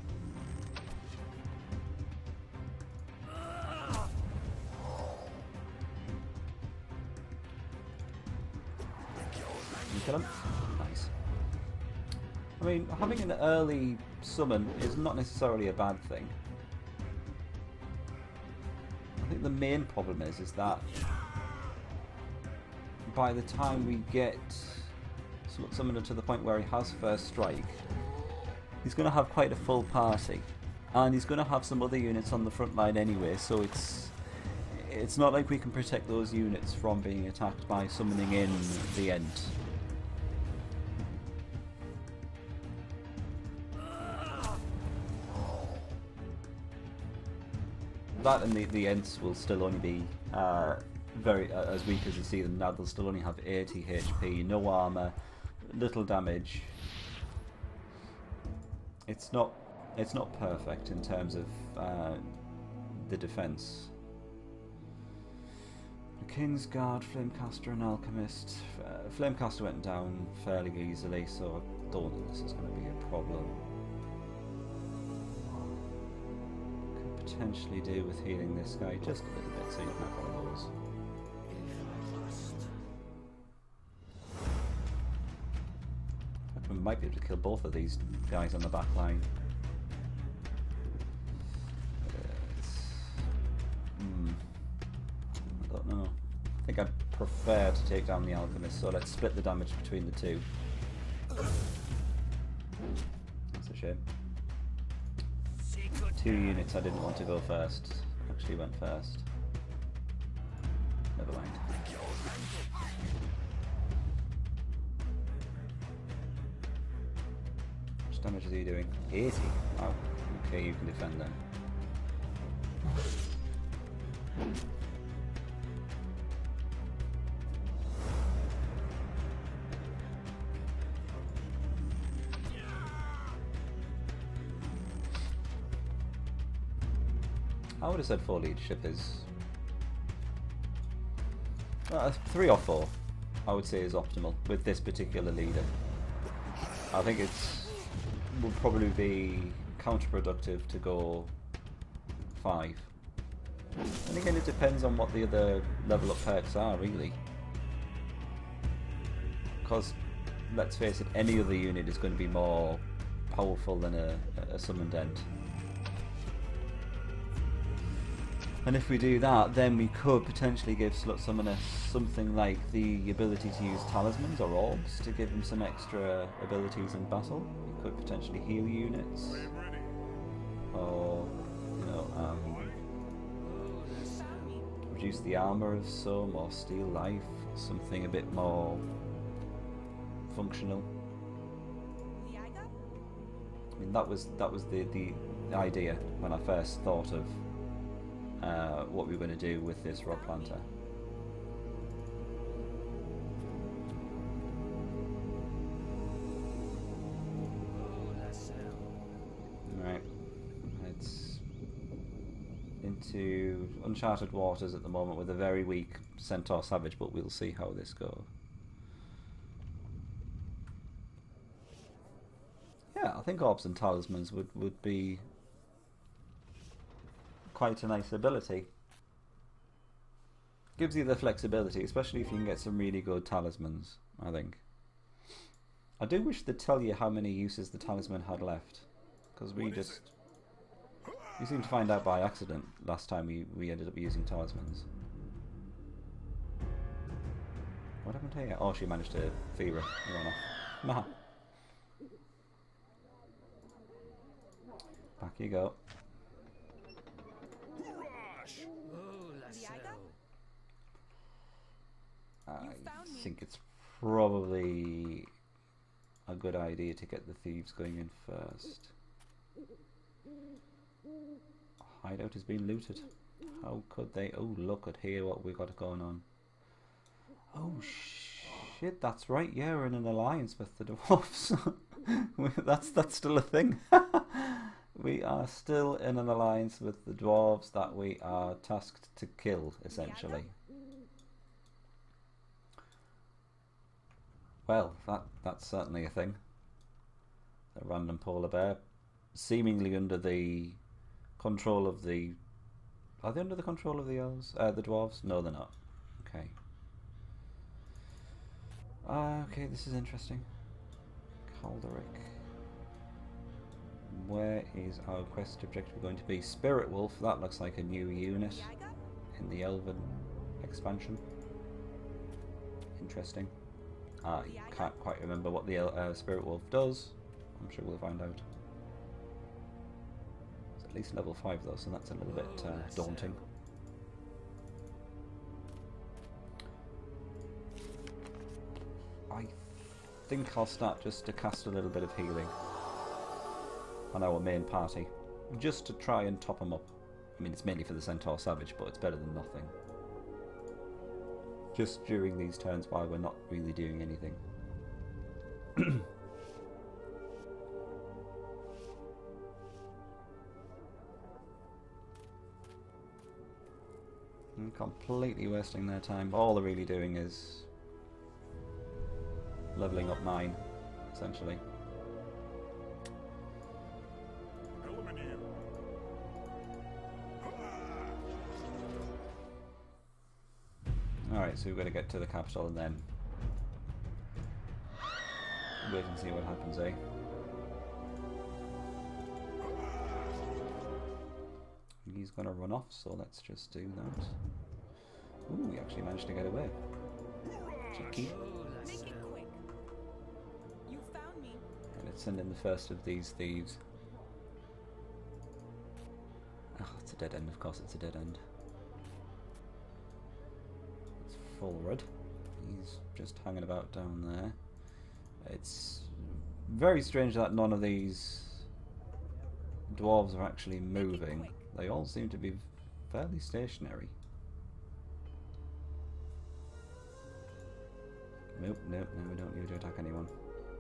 You kill him? Nice. I mean, having an early summon is not necessarily a bad thing. I think the main problem is is that by the time we get Slut Summoner to the point where he has first strike, he's going to have quite a full party, and he's going to have some other units on the front line anyway, so it's it's not like we can protect those units from being attacked by summoning in the Ent. That and the, the Ents will still only be uh, very uh, as weak as you see them now. They'll still only have eighty H P, no armor, little damage. It's not it's not perfect in terms of uh, the defense. Kingsguard, Flamecaster, and Alchemist. Uh, Flamecaster went down fairly easily, so I don't think this is going to be a problem. Could potentially do with healing this guy just a little bit, so you can have one of those. We might be able to kill both of these guys on the back line. Uh, hmm. I don't know. I think I'd prefer to take down the Alchemist, so let's split the damage between the two. That's a shame. Two units I didn't want to go first actually went first. Never mind. damage is he doing? eighty. Wow. Okay, you can defend them. I would have said four leadership is... Uh, three or four, I would say, is optimal with this particular leader. I think it's would probably be counterproductive to go five. And again, it depends on what the other level up perks are, really. Because, let's face it, any other unit is going to be more powerful than a, a summoned end. And if we do that, then we could potentially give Slut Summoner something like the ability to use talismans or orbs to give him some extra abilities in battle. We could potentially heal units. Or, you know, um, reduce the armor of some, or steal life, something a bit more functional. I mean, that was that was the, the idea when I first thought of Uh, what we were going to do with this rod planter. Right, it's into uncharted waters at the moment with a very weak Centaur Savage, but we'll see how this goes. Yeah, I think orbs and talismans would, would be quite a nice ability. Gives you the flexibility, especially if you can get some really good talismans, I think. I do wish they'd tell you how many uses the talisman had left, because we just... we seemed to find out by accident last time we, we ended up using talismans. What happened to her? Oh, she managed to fever and run off. Nah. Back you go. I think it's probably a good idea to get the thieves going in first. Hideout has been looted. How could they? Oh, look at here what we got going on. Oh shit, that's right. Yeah, we're in an alliance with the dwarves. that's that's still a thing. We are still in an alliance with the dwarves that we are tasked to kill, essentially. Well, that that's certainly a thing. A random polar bear, seemingly under the control of the... Are they under the control of the elves? Uh, the dwarves? No, they're not. Okay. Uh, okay, this is interesting. Calderic. Where is our quest objective going to be? Spirit Wolf, that looks like a new unit in the Elven expansion. Interesting. I can't quite remember what the uh, Spirit Wolf does. I'm sure we'll find out. It's at least level five though, so that's a little bit uh, daunting. I think I'll start just to cast a little bit of healing on our main party, just to try and top them up. I mean, it's mainly for the Centaur Savage, but it's better than nothing. Just during these turns while we're not really doing anything. I'm completely wasting their time. All they're really doing is leveling up mine, essentially. Alright, so we've got to get to the capital and then wait and see what happens, eh? He's going to run off, so let's just do that. Ooh, we actually managed to get away. Cheeky. Make it quick. You found me. And let's send in the first of these thieves. Oh, it's a dead end, of course it's a dead end. Forward. He's just hanging about down there. It's very strange that none of these dwarves are actually moving. They all seem to be fairly stationary. Nope, nope, no, we don't need to attack anyone.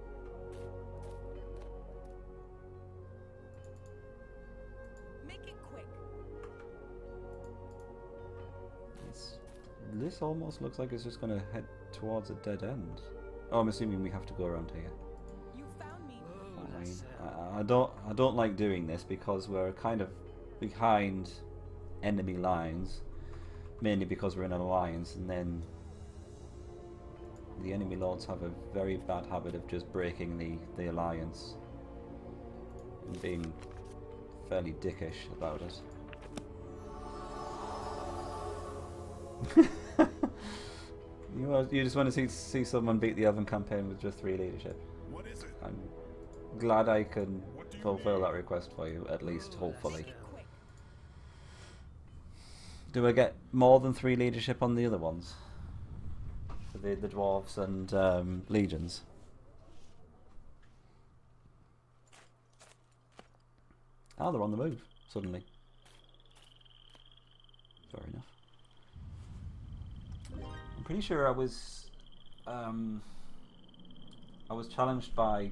Make it quick. It's, this almost looks like it's just going to head towards a dead end. Oh, I'm assuming we have to go around here. You found me. Fine. I, I don't, I don't like doing this because we're kind of behind enemy lines, mainly because we're in an alliance, and then the enemy lords have a very bad habit of just breaking the, the alliance and being fairly dickish about it. you, are, you just want to see, see someone beat the Elven campaign with just three leadership. What is it? I'm glad I can fulfill that request for you, at least, hopefully. Do I get more than three leadership on the other ones? For the, the dwarves and um, legions? Ah, they're on the move, suddenly. Fair enough. I'm pretty sure I was... Um, I was challenged by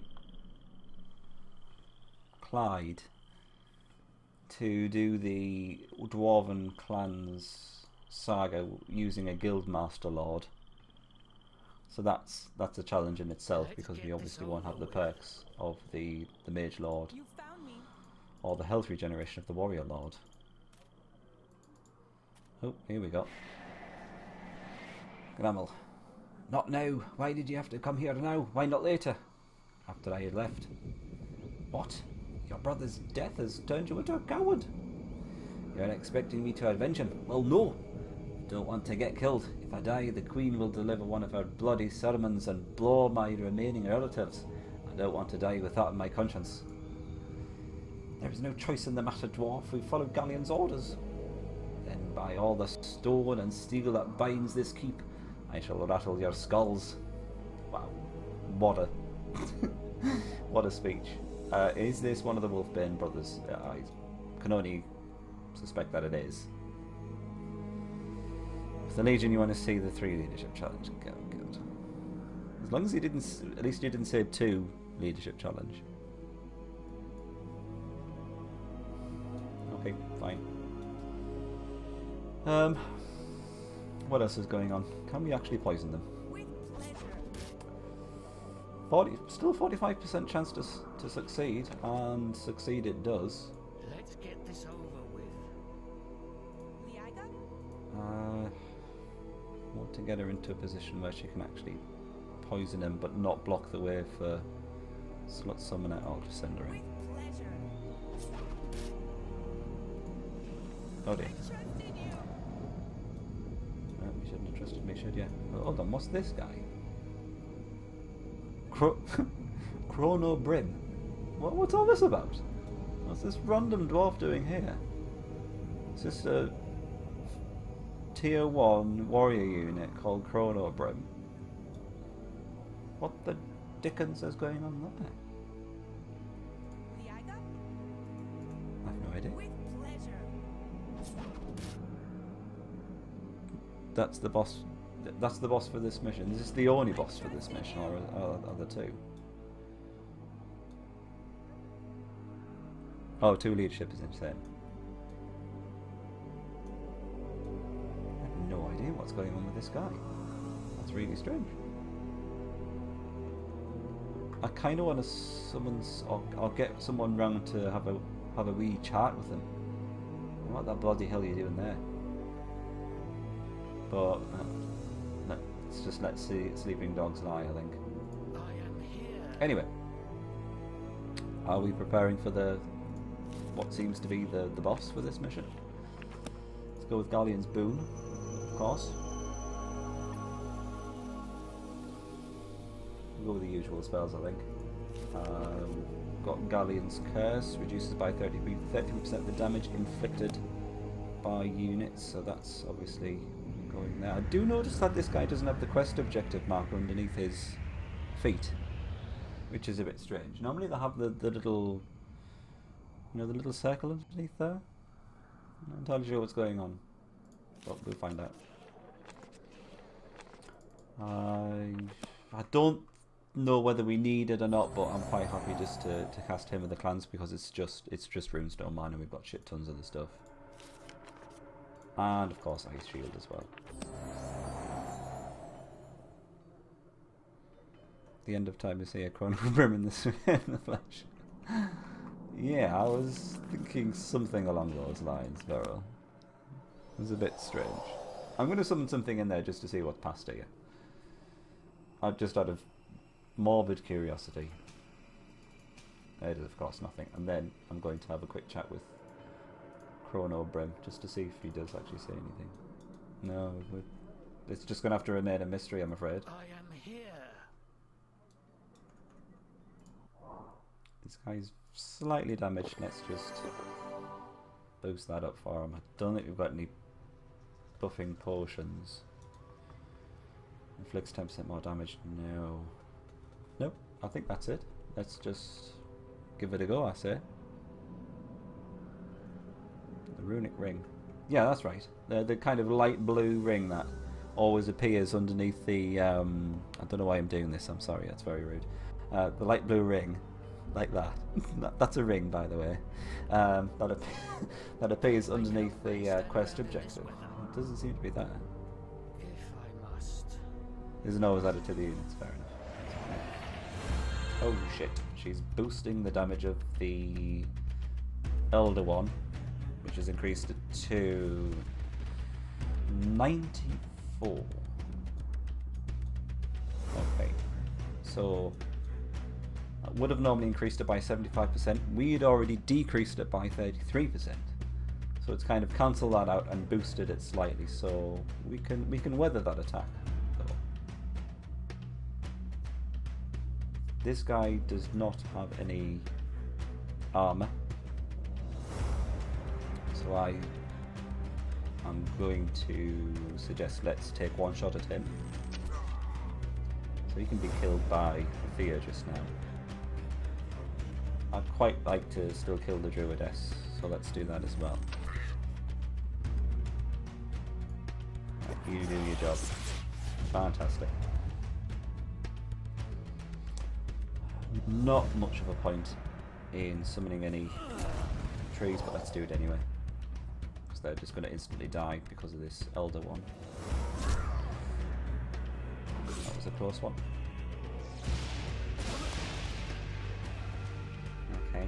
Clyde to do the Dwarven Clans saga using a Guildmaster Lord. So that's that's a challenge in itself, because we obviously won't have the perks of the, the Mage Lord You found me. or the health regeneration of the Warrior Lord. Oh, here we go. Grammel. Not now. Why did you have to come here now? Why not later? After I had left. What? Your brother's death has turned you into a coward. You're expecting me to avenge him? Well, no. Don't want to get killed. If I die, the Queen will deliver one of her bloody sermons and blow my remaining relatives. I don't want to die with that on my conscience. There is no choice in the matter, dwarf. We followed Galleon's orders. Then by all the stone and steel that binds this keep, I shall rattle your skulls. Wow. What a... what a speech. Uh, is this one of the Wolfbane brothers? Uh, I can only suspect that it is. If the Legion, you want to see the three leadership challenge, go, good. As long as you didn't, s- at least you didn't say two leadership challenge. Okay, fine. Um, what else is going on? Can we actually poison them? With pleasure. forty, still forty-five percent chance to s- to succeed, and succeed it does. Let's get this over with. Liaga? Uh, want to get her into a position where she can actually poison him, but not block the way for slot summoner. I'll just send her in. With pleasure. Oh dear. I trust in you. No, you shouldn't have trusted me, should you? Oh, hold on, what's this guy? Cro Chrono Brim. What, what's all this about? What's this random dwarf doing here? Is this a tier one warrior unit called Chrono Brim? What the dickens is going on there? Liaga? I have no idea. With pleasure. That's the boss. th- That's the boss for this mission. Is this the only boss for this mission, or are, are there two? Oh, two leadership is insane. I have no idea what's going on with this guy. That's really strange. I kind of want to summon, s- or, or get someone round to have a have a wee chat with him. What the bloody hell are you doing there? But uh, no, let's just let see sleeping dogs lie, I think. I am here. Anyway, are we preparing for the what seems to be the the boss for this mission? Let's go with Galleon's Boon, of course. We'll go with the usual spells, I think. Um, got Galleon's Curse, reduces by thirty percent the damage inflicted by units, so that's obviously going there. I do notice that this guy doesn't have the quest objective marker underneath his feet, which is a bit strange. Normally they have the, the little, you know, the little circle underneath there. I'm not entirely sure what's going on, but we'll find out. I I don't know whether we need it or not, but I'm quite happy just to, to cast Hymn of the Clans because it's just it's just Runestone Man and we've got shit tons of the stuff. And of course Ice Shield as well. The end of time to see a Chrono Brim in the, in the flesh. Yeah, I was thinking something along those lines, Beryl. It was a bit strange. I'm going to summon something in there just to see what's past here. I've just out of morbid curiosity. It is of course nothing. And then I'm going to have a quick chat with Chrono Brim just to see if he does actually say anything. No, it's just going to have to remain a mystery, I'm afraid. I am here. This guy's slightly damaged. Let's just boost that up for him. I don't think we've got any buffing potions. Inflicts ten percent more damage. No. Nope. I think that's it. Let's just give it a go, I say. The runic ring. Yeah, that's right. The, the kind of light blue ring that always appears underneath the... Um, I don't know why I'm doing this. I'm sorry. That's very rude. Uh, the light blue ring. Like that. that. That's a ring, by the way. Um, that, ap that appears underneath the uh, quest objective. It doesn't seem to be there. If I must. Isn't always added to the units, fair enough. Oh shit, she's boosting the damage of the Elder one, which has increased it to ninety-four. Okay, so that would have normally increased it by seventy-five percent. We had already decreased it by thirty-three percent. So it's kind of cancelled that out and boosted it slightly, so we can we can weather that attack. Though. This guy does not have any armor, so I am going to suggest let's take one shot at him. So he can be killed by Thea just now. I'd quite like to still kill the Druidess, so let's do that as well. You do your job. Fantastic. Not much of a point in summoning any trees, but let's do it anyway. Because they're just going to instantly die because of this Elder one. That was a close one. Okay.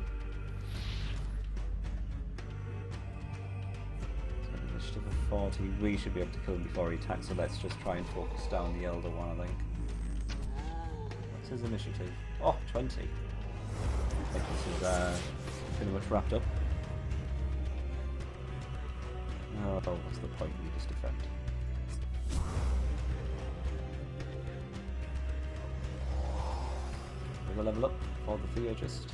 Initiative of forty, we should be able to kill him before he attacks, so let's just try and focus down the Elder one, I think. What's his initiative? Oh, twenty. I think this is uh, pretty much wrapped up. Oh, what's the point? We just defend. We'll level up for the Theurgist.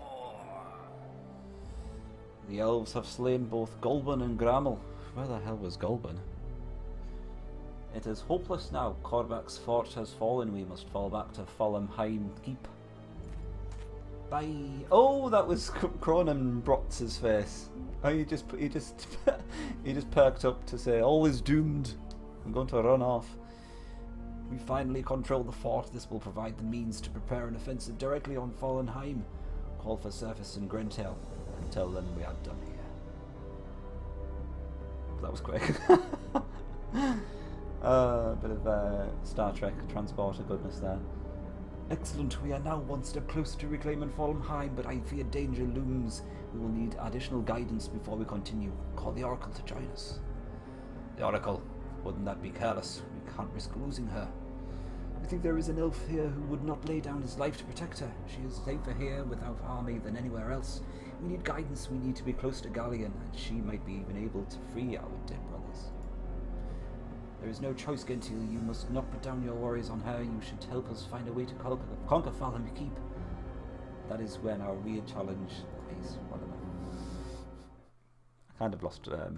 The elves have slain both Golban and Grammel. Where the hell was Golban? It is hopeless now. Korbak's fort has fallen. We must fall back to Follenheim Keep. Bye. Oh, that was Cronenbrotz's face. Oh, he just he just he just perked up to say, "All is doomed. I'm going to run off." We finally control the fort. This will provide the means to prepare an offensive directly on Follenheim. Call for surface in Grentel and tell them we are done here. That was quick. A uh, bit of uh, Star Trek transporter goodness there. Excellent, we are now one step closer to reclaiming Follenheim, but I fear danger looms. We will need additional guidance before we continue. Call the Oracle to join us. The Oracle? Wouldn't that be careless? We can't risk losing her. I think there is an elf here who would not lay down his life to protect her. She is safer here with our army than anywhere else. We need guidance, we need to be close to Galleon, and she might be even able to free our dead brothers. There is no choice, Gentil. You must not put down your worries on her. You should help us find a way to conquer, conquer Falham Keep. That is when our real challenge is. Whatever. I kind of lost um,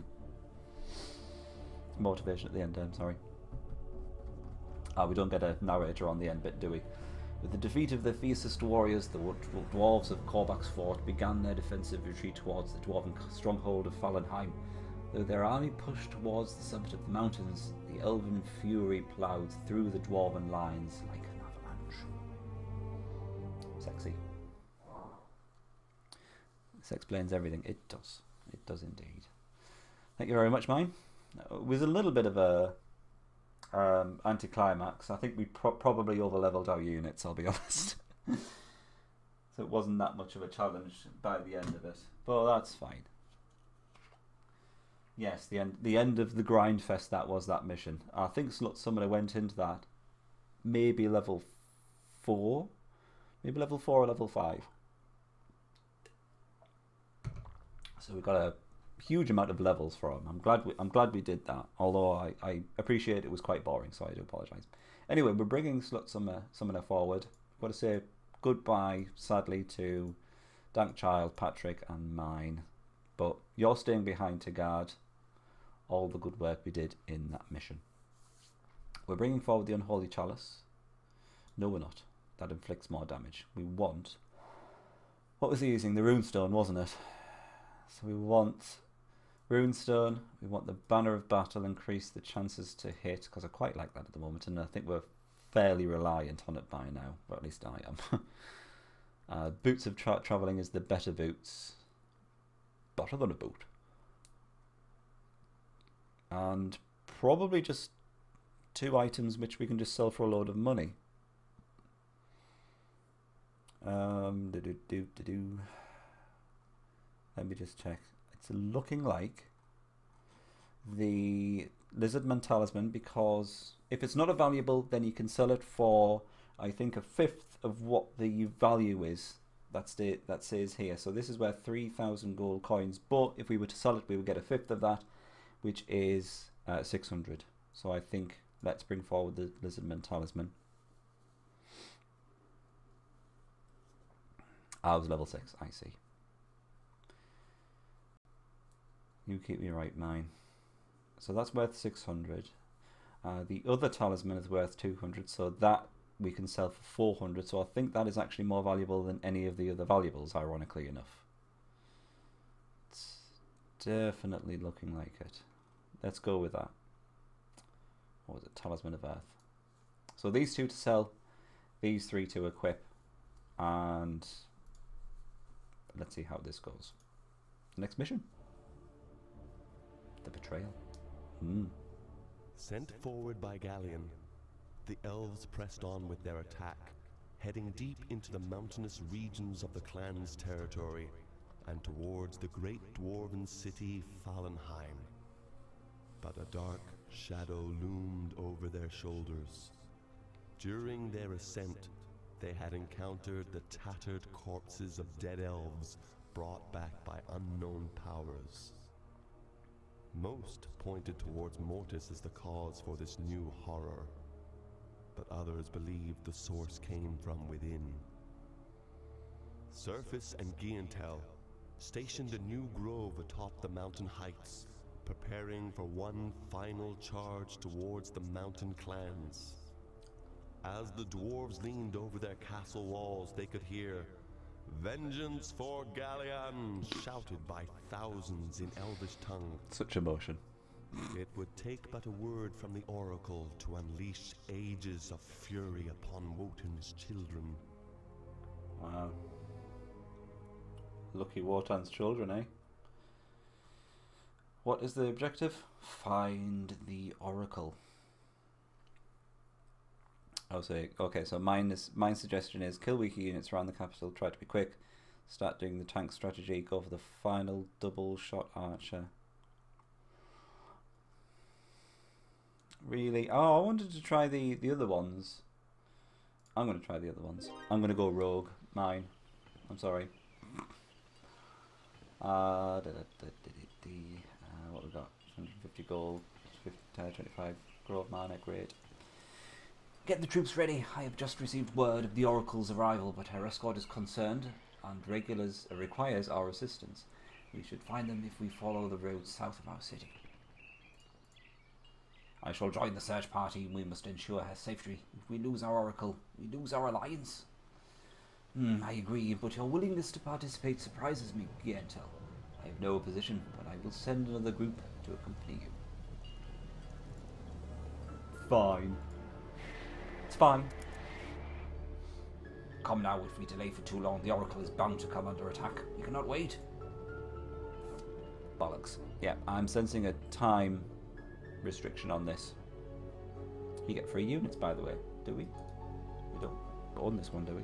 motivation at the end. I'm sorry. Ah, we don't get a narrator on the end bit, do we? With the defeat of the fiercest warriors, the dwarves of Korbach's fort began their defensive retreat towards the dwarven stronghold of Fallenheim. Though their army pushed towards the summit of the mountains, the elven fury ploughed through the dwarven lines like an avalanche. Sexy. This explains everything. It does. It does indeed. Thank you very much, mine. It was a little bit of a um, anticlimax. I think we pro probably over-leveled our units, I'll be honest. So it wasn't that much of a challenge by the end of it. But that's fine. Yes, the end the end of the grind fest, that was that mission. I think Slut Summoner went into that maybe level four. Maybe level four or level five. So we got a huge amount of levels for him. I'm glad we I'm glad we did that. Although I, I appreciate it was quite boring, so I do apologise. Anyway, we're bringing Slut Summoner, Summoner forward. I've got to say goodbye, sadly, to Dankchild, Patrick, and mine. But you're staying behind to guard all the good work we did in that mission. We're bringing forward the Unholy Chalice. No, we're not. That inflicts more damage. We want... What was he using? The Runestone, wasn't it? So we want Runestone. We want the Banner of Battle. Increase the chances to hit, because I quite like that at the moment, and I think we're fairly reliant on it by now. Or at least I am. uh, boots of tra Travelling is the better boots. Better than a boot. And probably just two items which we can just sell for a load of money. Um, do, do, do, do, do. Let me just check. It's looking like the Lizardman Talisman, because if it's not a valuable, then you can sell it for, I think, a fifth of what the value is. That's the, that says here. So this is worth three thousand gold coins, but if we were to sell it, we would get a fifth of that, which is uh, six hundred. So I think let's bring forward the Lizardman Talisman. I was level six, I see. You keep me right, mine. So that's worth six hundred. Uh, the other talisman is worth two hundred, so that we can sell for four hundred. So I think that is actually more valuable than any of the other valuables, ironically enough. It's definitely looking like it. Let's go with that. What was it? Talisman of Earth. So these two to sell, these three to equip, and let's see how this goes. Next mission. The Betrayal. Hmm. Sent forward by Galleon, the elves pressed on with their attack, heading deep into the mountainous regions of the clan's territory and towards the great dwarven city Fallenheim. But a dark shadow loomed over their shoulders. During their ascent, they had encountered the tattered corpses of dead elves brought back by unknown powers. Most pointed towards Mortis as the cause for this new horror, but others believed the source came from within. Surface and Giantel stationed a new grove atop the mountain heights, preparing for one final charge towards the mountain clans. As the dwarves leaned over their castle walls, they could hear "Vengeance for Galleon!" shouted by thousands in Elvish tongue. Such emotion. It would take but a word from the oracle to unleash ages of fury upon Wotan's children. Wow. Lucky Wotan's children, eh? What is the objective? Find the oracle. I'll say, okay, so mine is my suggestion is kill weaker units around the capital, try to be quick, start doing the tank strategy, go for the final double shot archer. Really? Oh, I wanted to try the, the other ones. I'm going to try the other ones. I'm going to go rogue. Mine. I'm sorry. Uh, da, da, da, da, da, da. Uh, what we got? one hundred fifty gold, fifty, twenty-five grove mana, great. Get the troops ready. I have just received word of the Oracle's arrival, but her escort is concerned and regulars uh, requires our assistance. We should find them if we follow the road south of our city. I shall join the search party, and we must ensure her safety. If we lose our oracle, we lose our alliance. Hmm, I agree, but your willingness to participate surprises me, Gientel. I have no opposition, but I will send another group to accompany you. Fine. It's fine. Come now, if we delay for too long, the oracle is bound to come under attack. We cannot wait. Bollocks. Yeah, I'm sensing a time restriction on this. You get free units, by the way, do we? We don't own this one, do we?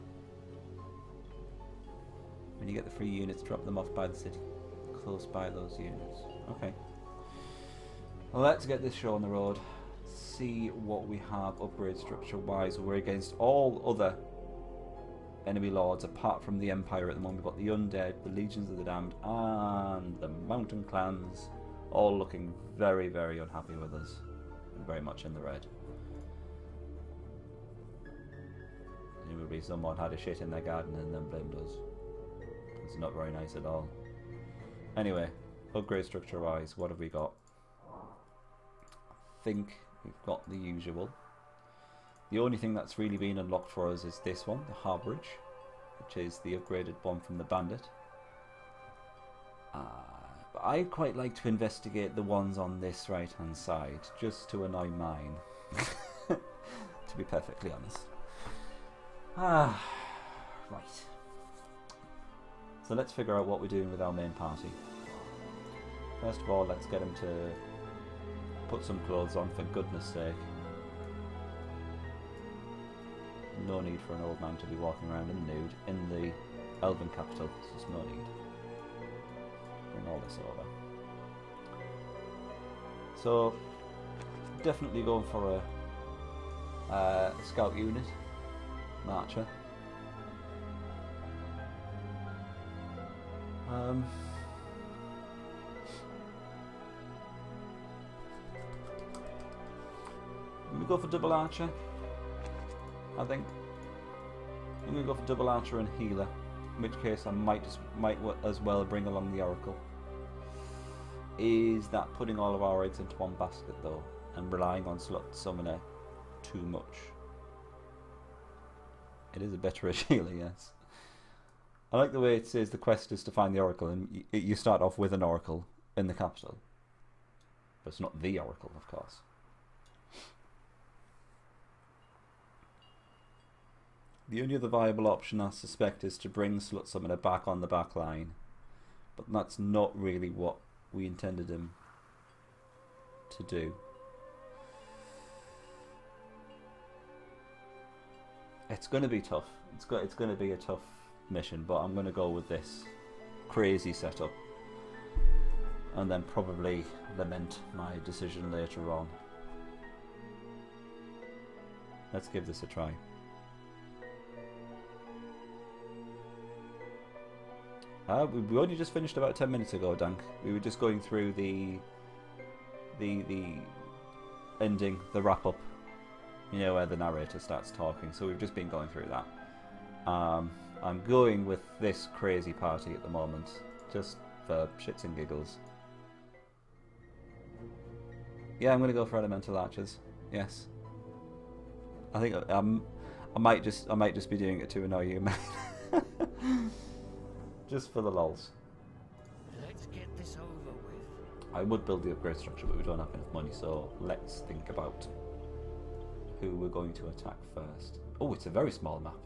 When you get the free units, drop them off by the city. Close by those units. Okay. Well, let's get this show on the road. See what we have upgrade structure wise. We're against all other enemy lords apart from the Empire at the moment. We've got the Undead, the Legions of the Damned, and the Mountain Clans, all looking very, very unhappy with us. Very much in the red. Presumably someone had a shit in their garden and then blamed us. It's not very nice at all. Anyway, upgrade structure wise, what have we got? I think we've got the usual. The only thing that's really been unlocked for us is this one, the Harborage, which is the upgraded one from the Bandit. Uh, but I'd quite like to investigate the ones on this right hand side, just to annoy mine. To be perfectly honest. Ah, right. So let's figure out what we're doing with our main party. First of all, let's get him to put some clothes on, for goodness sake. No need for an old man to be walking around in the nude in the Elven capital. There's just no need. Bring all this over. So, definitely going for a uh, scout unit, an archer. Um, we go for double archer. I think I'm going to go for double archer and healer, in which case I might just, might as well bring along the oracle. Is that putting all of our eggs into one basket though, and relying on slot summoner too much? It is a better healer, yes. I like the way it says the quest is to find the oracle, and y you start off with an oracle in the capital, but it's not the oracle, of course. The only other viable option, I suspect, is to bring Slut Summoner back on the back line. But that's not really what we intended him to do. It's going to be tough. It's go it's going to be a tough mission, but I'm going to go with this crazy setup. And then probably lament my decision later on. Let's give this a try. Uh, we, we only just finished about ten minutes ago, Dank. We were just going through the the the ending, the wrap up. You know, where the narrator starts talking. So we've just been going through that. Um, I'm going with this crazy party at the moment, just for shits and giggles. Yeah, I'm going to go for elemental archers. Yes. I think um, I might just I might just be doing it to annoy you, man. Just for the lols. Let's get this over with. I would build the upgrade structure, but we don't have enough money, so let's think about who we're going to attack first. Oh, it's a very small map.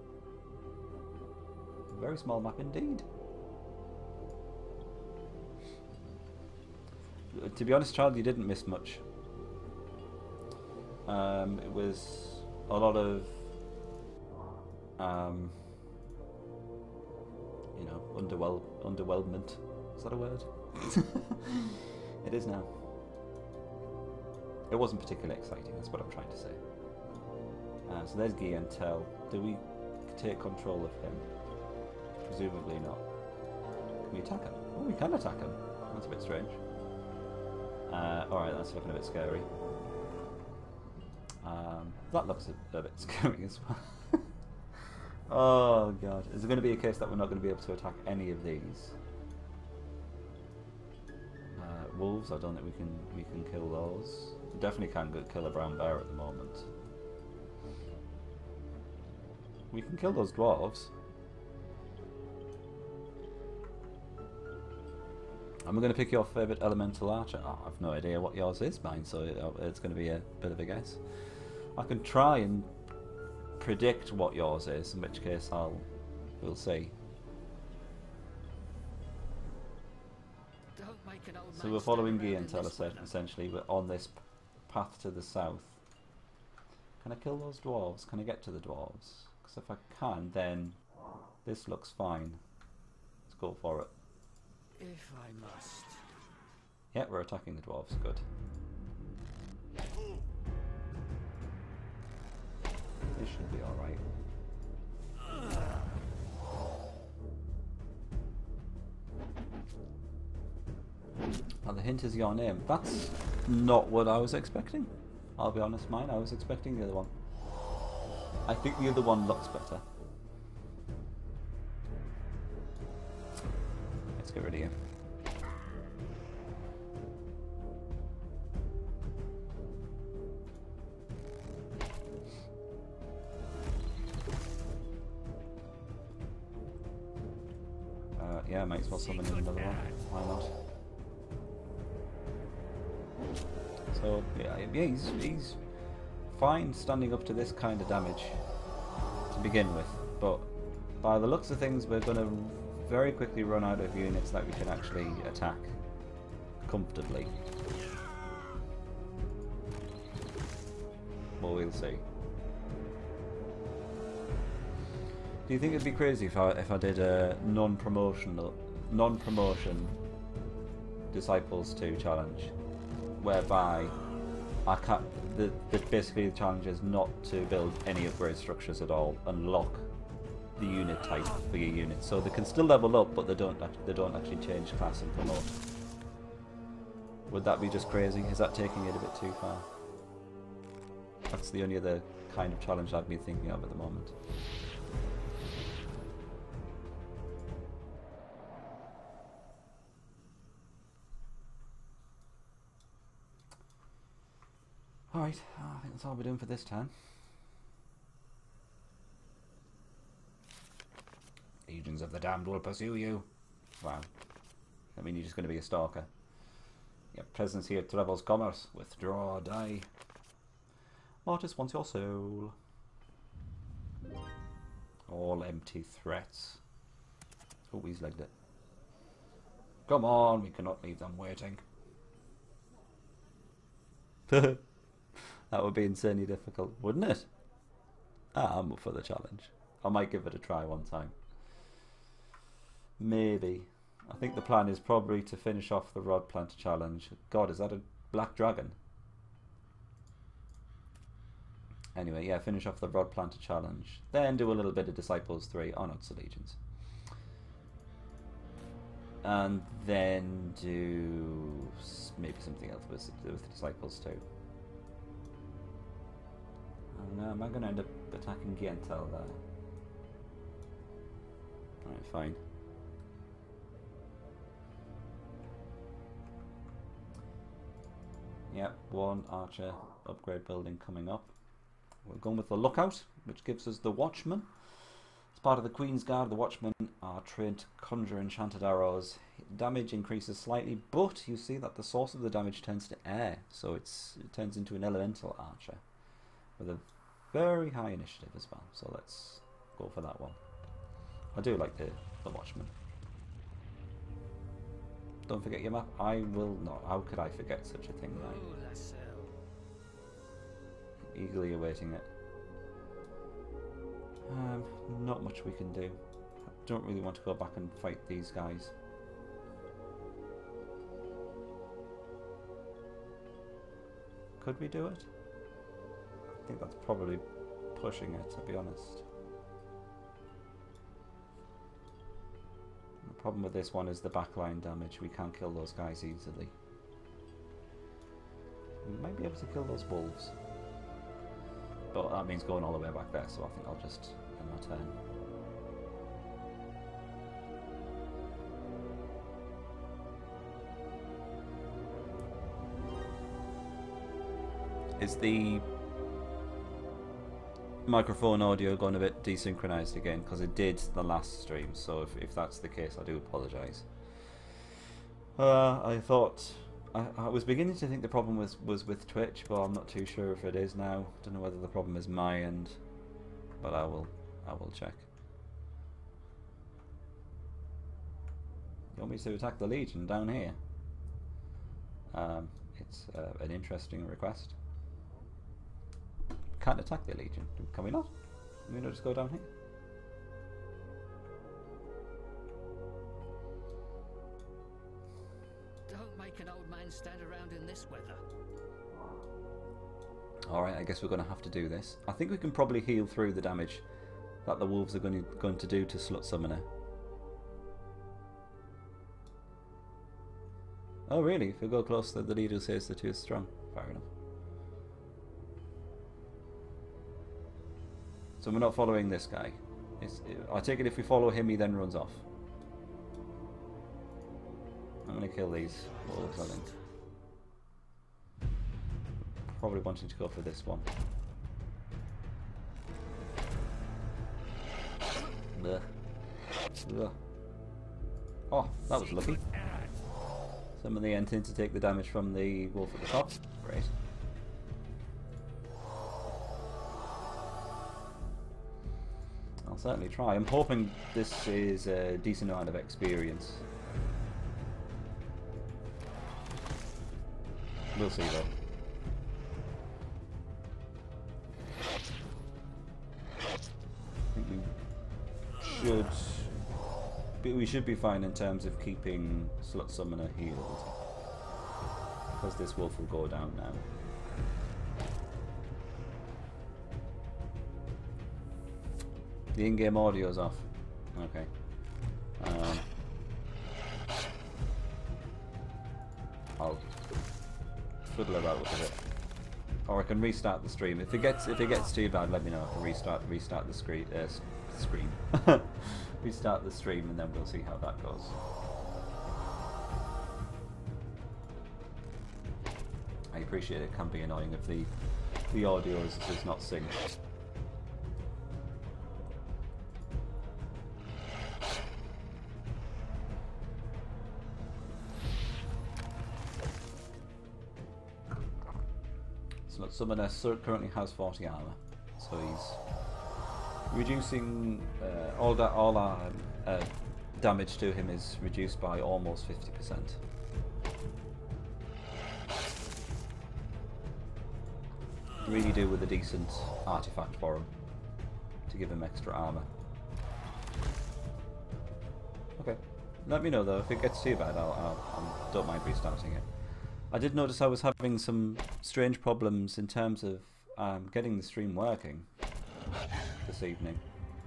A very small map indeed. To be honest, Charlie, you didn't miss much. Um, it was a lot of um, you know, underwhel underwhelmment. Is that a word? It is now. It wasn't particularly exciting, that's what I'm trying to say. Uh, so there's Gientel. Do we take control of him? Presumably not. Can we attack him? Oh, we can attack him. That's a bit strange. Uh, Alright, that's looking a bit scary. Um, that looks a, a bit scary as well. Oh god, is it going to be a case that we're not going to be able to attack any of these? Uh, wolves, I don't think we can we can kill those. Definitely can't go kill a brown bear at the moment. We can kill those dwarves. I'm going to pick your favourite elemental archer. Oh, I've no idea what yours is, mine, so it's going to be a bit of a guess. I can try and predict what yours is, in which case I'll we'll see. Don't make an old So man we're stand following around in Gientel this weather. essentially. We're on this p- path to the south. Can I kill those dwarves? Can I get to the dwarves? Because if I can, then this looks fine. Let's go for it. If I must. Yeah, we're attacking the dwarves. Good. This should be alright. Now the hint is your name. That's not what I was expecting. I'll be honest, mine. I was expecting the other one. I think the other one looks better. Let's get rid of you. Uh, yeah, might as well summon in another one. Why not? So yeah, yeah, he's he's fine standing up to this kind of damage to begin with, but by the looks of things, we're going to very quickly run out of units that we can actually attack comfortably. Well, we'll see. Do you think it'd be crazy if I if I did a non-promotional non-promotion Disciples two challenge, whereby I can't, the, the basically the challenge is not to build any upgrade structures at all, unlock the unit type for your unit, so they can still level up, but they don't act- they don't actually change class and promote. Would that be just crazy? Is that taking it a bit too far? That's the only other kind of challenge I've been thinking of at the moment. Alright, I think that's all we're doing for this time. Legions of the damned will pursue you. Wow. I mean, you're just going to be a stalker. Your presence here troubles commerce. Withdraw, die. Mortis wants your soul. All empty threats. Oh, he's legged it. Come on, we cannot leave them waiting. That would be insanely difficult, wouldn't it? Ah, I'm up for the challenge. I might give it a try one time. Maybe. I think the plan is probably to finish off the Rod Planter challenge. God, is that a black dragon? Anyway, yeah, finish off the Rod Planter challenge. Then do a little bit of Disciples three. Oh no, it's Legions. And then do maybe something else with, with the Disciples too. Oh no, am I going to end up attacking Gientel there? Alright, fine. Yep, one archer upgrade building coming up. We're going with the Lookout, which gives us the Watchman. As part of the Queen's Guard, the Watchmen are trained to conjure enchanted arrows. Damage increases slightly, but you see that the source of the damage turns to air, so it's, it turns into an elemental archer with a very high initiative as well. So let's go for that one. I do like the, the Watchman. Don't forget your map. I will not. How could I forget such a thing, right? Oh, Lassell. Eagerly awaiting it. Um, not much we can do. I don't really want to go back and fight these guys. Could we do it? I think that's probably pushing it, to be honest. The problem with this one is the backline damage. We can't kill those guys easily. We might be able to kill those wolves. But that means going all the way back there, so I think I'll just end my turn. Is the microphone audio gone a bit desynchronized again? Because it did the last stream, so if, if that's the case, I do apologise. Uh, I thought... I, I was beginning to think the problem was, was with Twitch, but I'm not too sure if it is now. Don't know whether the problem is my end, but I will, I will check. You want me to attack the Legion down here? Um, it's uh, an interesting request. Can't attack the Legion, can we not? Can we not just go down here? Don't make an old man stand around in this weather. Alright, I guess we're going to have to do this. I think we can probably heal through the damage that the wolves are going to, going to do to Slut Summoner. Oh really? If we go close, the leader says they're too strong. Fair enough. So we're not following this guy. It's, I take it if we follow him, he then runs off. I'm going to kill these wolves, I think. Probably wanting to go for this one. Ugh. Ugh. Oh, that was lucky. Summon the Entin to take the damage from the wolf at the top. Great. I'll certainly try. I'm hoping this is a decent amount of experience. We'll see though. I think we should... But we should be fine in terms of keeping Slut Summoner healed. Because this wolf will go down now. The in-game audio's off. Okay. Um, I'll fiddle about with it. Or I can restart the stream. If it gets if it gets too bad, let me know. I can restart restart the screen. Uh, screen. Restart the stream, and then we'll see how that goes. I appreciate it can be annoying if the the audio is, is not synced. Slut Summoner currently has forty armor, so he's reducing uh, all that all our uh, damage to him is reduced by almost fifty percent. Really do with a decent artifact for him to give him extra armor. Okay, let me know though if it gets too bad. I'll, I'll, I don't mind restarting it. I did notice I was having some strange problems in terms of um, getting the stream working this evening.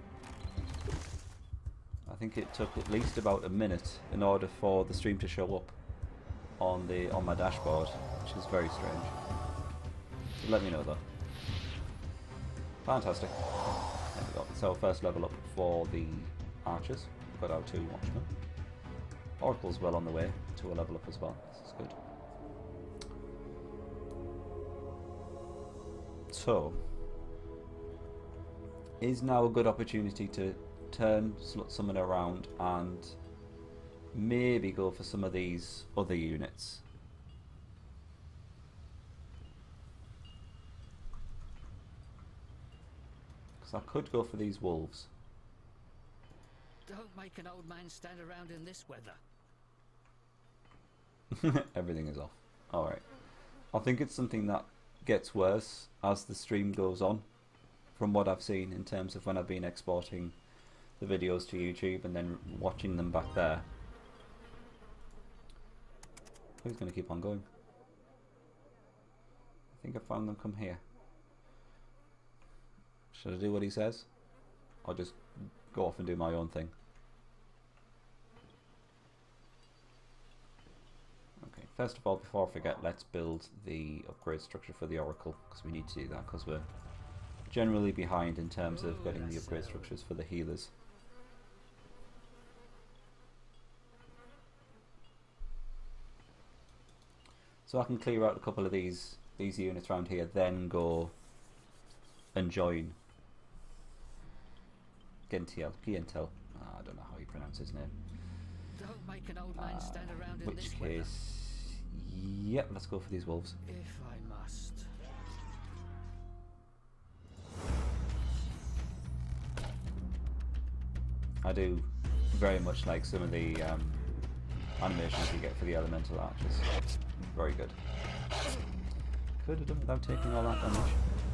I think it took at least about a minute in order for the stream to show up on the on my dashboard, which is very strange. So let me know though. Fantastic. There we go. So first level up for the archers. We've got our two watchmen. Oracle's well on the way to a level up as well. This is good. So, is now a good opportunity to turn Slut Summon around and maybe go for some of these other units. Because I could go for these wolves. Don't make an old man stand around in this weather. Everything is off. Alright. I think it's something that gets worse as the stream goes on, from what I've seen in terms of when I've been exporting the videos to YouTube and then watching them back there. Who's going to keep on going? I think I found them come here. Should I do what he says? Or just go off and do my own thing? Okay, first of all, before I forget, let's build the upgrade structure for the Oracle, because we need to do that, because we're generally behind in terms of getting the upgrade structures for the healers. So I can clear out a couple of these these units around here, then go and join Gentiel. Gientel. Oh, I don't know how you pronounce his name. Don't make an old man Uh, stand around in which this weather. case, yep, let's go for these wolves. If I must. I do very much like some of the um, animations you get for the elemental archers. Very good. Could have done without taking all that damage.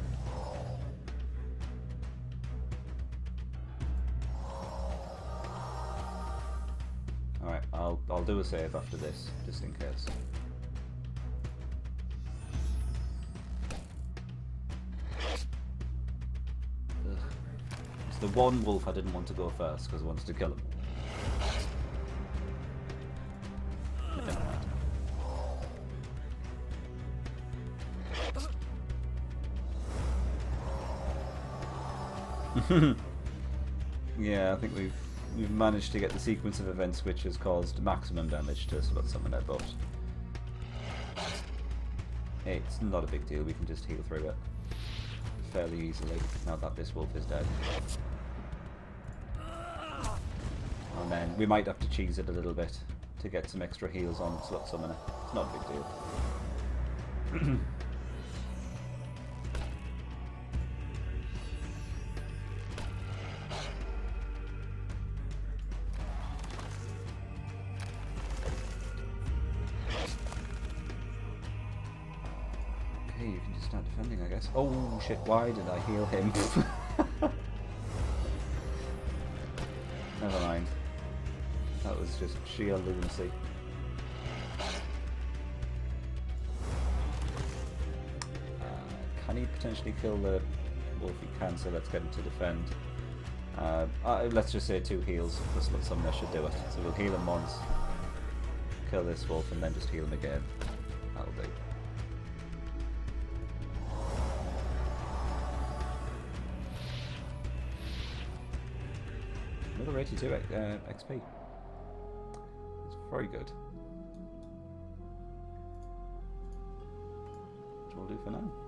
Alright, I'll I'll do a save after this, just in case. Ugh. It's the one wolf I didn't want to go first because I wanted to kill him. Never mind. Yeah, I think we've we've managed to get the sequence of events which has caused maximum damage to Slut Summoner, but it's not a big deal. We can just heal through it fairly easily now that this wolf is dead. And then we might have to cheese it a little bit to get some extra heals on Slut Summoner. It's not a big deal. Okay, you can just start defending, I guess. Oh shit, why did I heal him? Never mind. That was just sheer lunacy. Uh, can he potentially kill the wolf? He can, so let's get him to defend. Uh, uh, let's just say two heals. This looks something that should do it. So we'll heal him once, kill this wolf, and then just heal him again. That'll do. Another eighty-two uh, X P. It's very good. Which we'll do for now.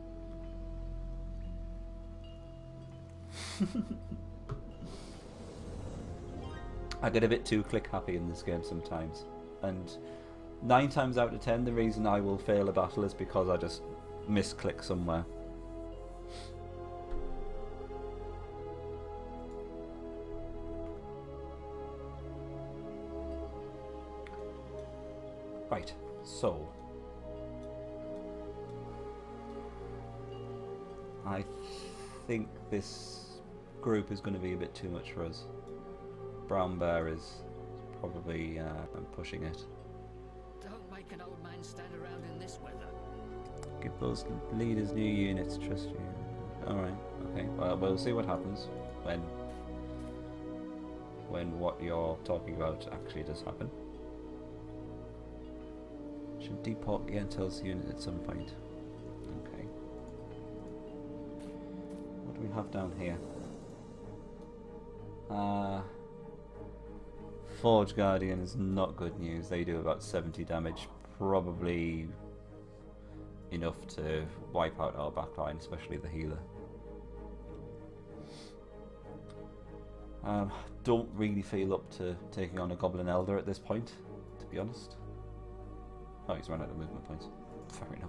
I get a bit too click happy in this game sometimes, and nine times out of ten the reason I will fail a battle is because I just misclick somewhere. Right, so I think this group is going to be a bit too much for us. Brown Bear is probably uh, pushing it. Don't make an old man stand around in this weather. Give those leaders new units, trust you. Alright, okay. Well, we'll see what happens when when what you're talking about actually does happen. Should deport Gientel's unit at some point. Okay. What do we have down here? Uh, Forge Guardian is not good news. They do about seventy damage. Probably enough to wipe out our backline, especially the healer. Um, don't really feel up to taking on a Goblin Elder at this point, to be honest. Oh, he's run out of movement points. Fair enough.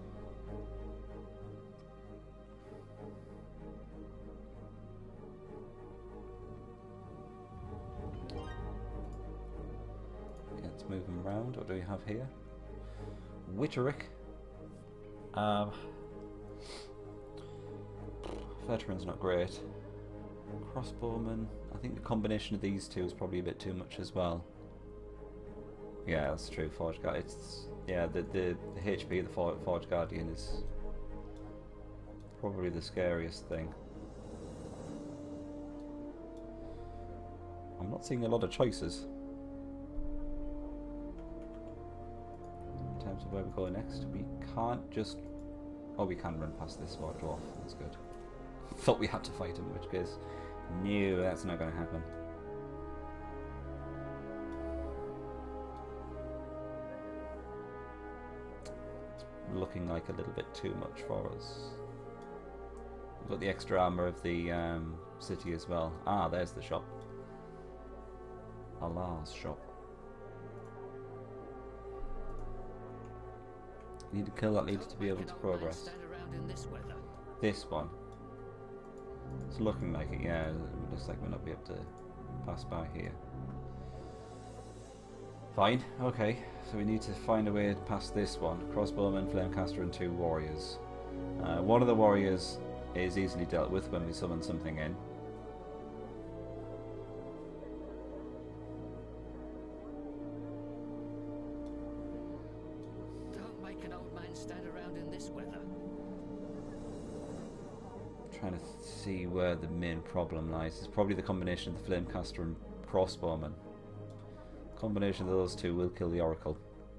Okay, let's move him around. What do we have here? Witterick. Um, Veteran's not great. Crossbowman. I think the combination of these two is probably a bit too much as well. Yeah, that's true. Forge Guard. It's yeah. The the, the H P of the For Forge Guardian is probably the scariest thing. I'm not seeing a lot of choices in terms of where we go next. We can't just. Oh, we can run past this Sword Dwarf. That's good. Thought we had to fight him, in which case, no, that's not going to happen. looking like a little bit too much for us. We've got the extra armour of the um, city as well. Ah, there's the shop. Allah's shop. You need to kill that leader to be able to progress. This one. It's looking like it, yeah. It looks like we'll not be able to pass by here. Fine, okay. So we need to find a way past this one. Crossbowman, Flamecaster and two warriors. Uh, one of the warriors is easily dealt with when we summon something in. Don't make an old man stand around in this weather. Trying to see where the main problem lies. It's probably the combination of the Flamecaster and Crossbowman. Combination of those two will kill the Oracle.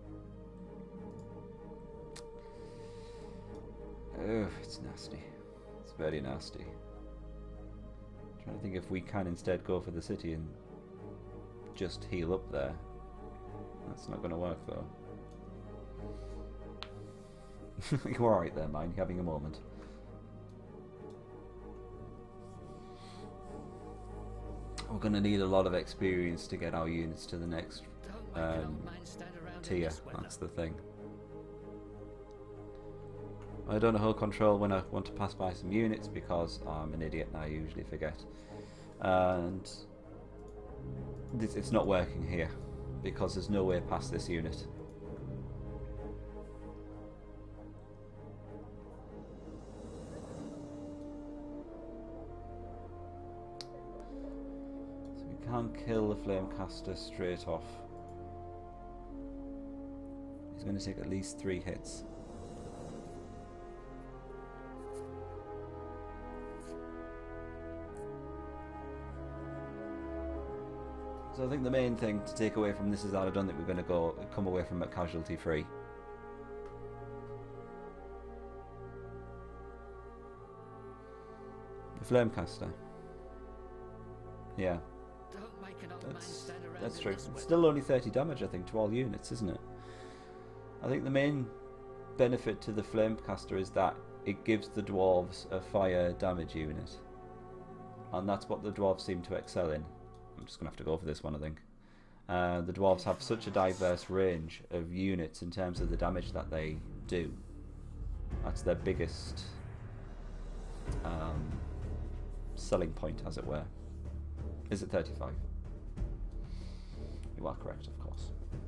Oh, it's nasty. It's very nasty. I'm trying to think if we can instead go for the city and just heal up there. That's not going to work though. You're alright there, man. You're having a moment. We're going to need a lot of experience to get our units to the next um, tier. That's the thing. I don't hold control when I want to pass by some units because I'm an idiot and I usually forget. And this, it's not working here because there's no way past this unit. Can't kill the Flamecaster straight off. He's going to take at least three hits. So I think the main thing to take away from this is that I don't think we're going to go come away from it casualty free. The Flamecaster. Yeah. That's, that's true. It's still only thirty damage, I think, to all units, isn't it? I think the main benefit to the Flamecaster is that it gives the dwarves a fire damage unit. And that's what the dwarves seem to excel in. I'm just going to have to go for this one, I think. Uh, the dwarves have such a diverse range of units in terms of the damage that they do. That's their biggest um, selling point, as it were. Is it thirty-five? You are correct, of course.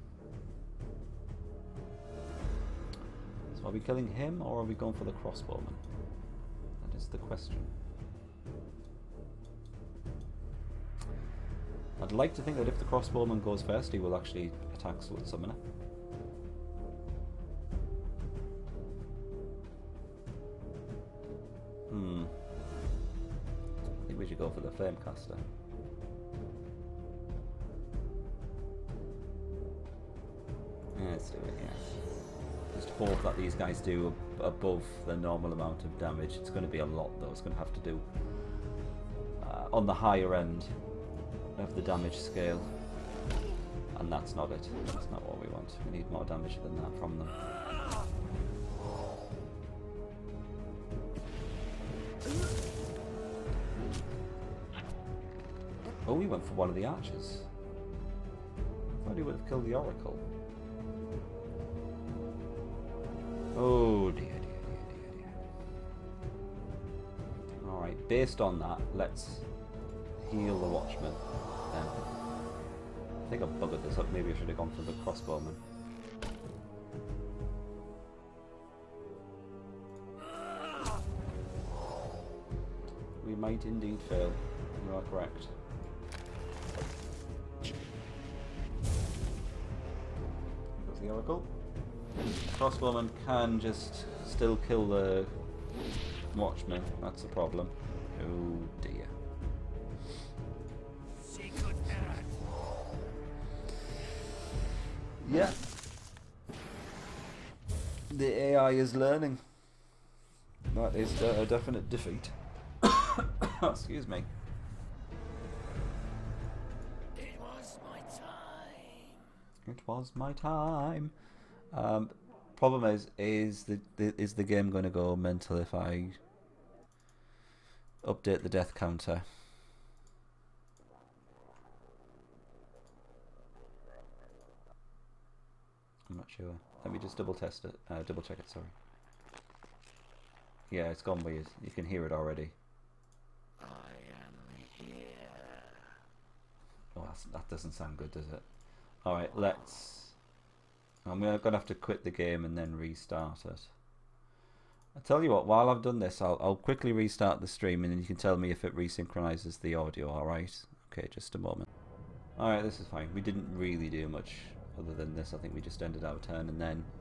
So are we killing him or are we going for the crossbowman? That is the question. I'd like to think that if the crossbowman goes first, he will actually attack the summoner. Hmm. I think we should go for the Flamecaster. Yeah, let's do it, yeah. Just hope that these guys do ab above the normal amount of damage. It's going to be a lot, though. It's going to have to do uh, on the higher end of the damage scale. And that's not it. That's not what we want. We need more damage than that from them. Oh, we went for one of the archers. I thought he would have killed the Oracle. Oh dear, dear, dear, dear, dear. Alright, based on that, let's heal the Watchman then. I think I've buggered this up. Maybe I should have gone for the crossbowman. We might indeed fail. You are correct. There's the Oracle. Crossbowman can just still kill the Watchman. That's the problem. Oh dear. Yeah. The A I is learning. That is a definite defeat. Excuse me. It was my time. It was my time. Um, Problem is, is the, the is the game going to go mental if I update the death counter? I'm not sure. Let me just double test it. Uh, double check it. Sorry. Yeah, it's gone weird. You can hear it already. I am here. Oh, that's, that doesn't sound good, does it? All right, let's. I'm gonna have to quit the game and then restart it. I tell you what. While I've done this, I'll I'll quickly restart the stream and then you can tell me if it resynchronizes the audio. All right. Okay, just a moment. All right, this is fine. We didn't really do much other than this. I think we just ended our turn and then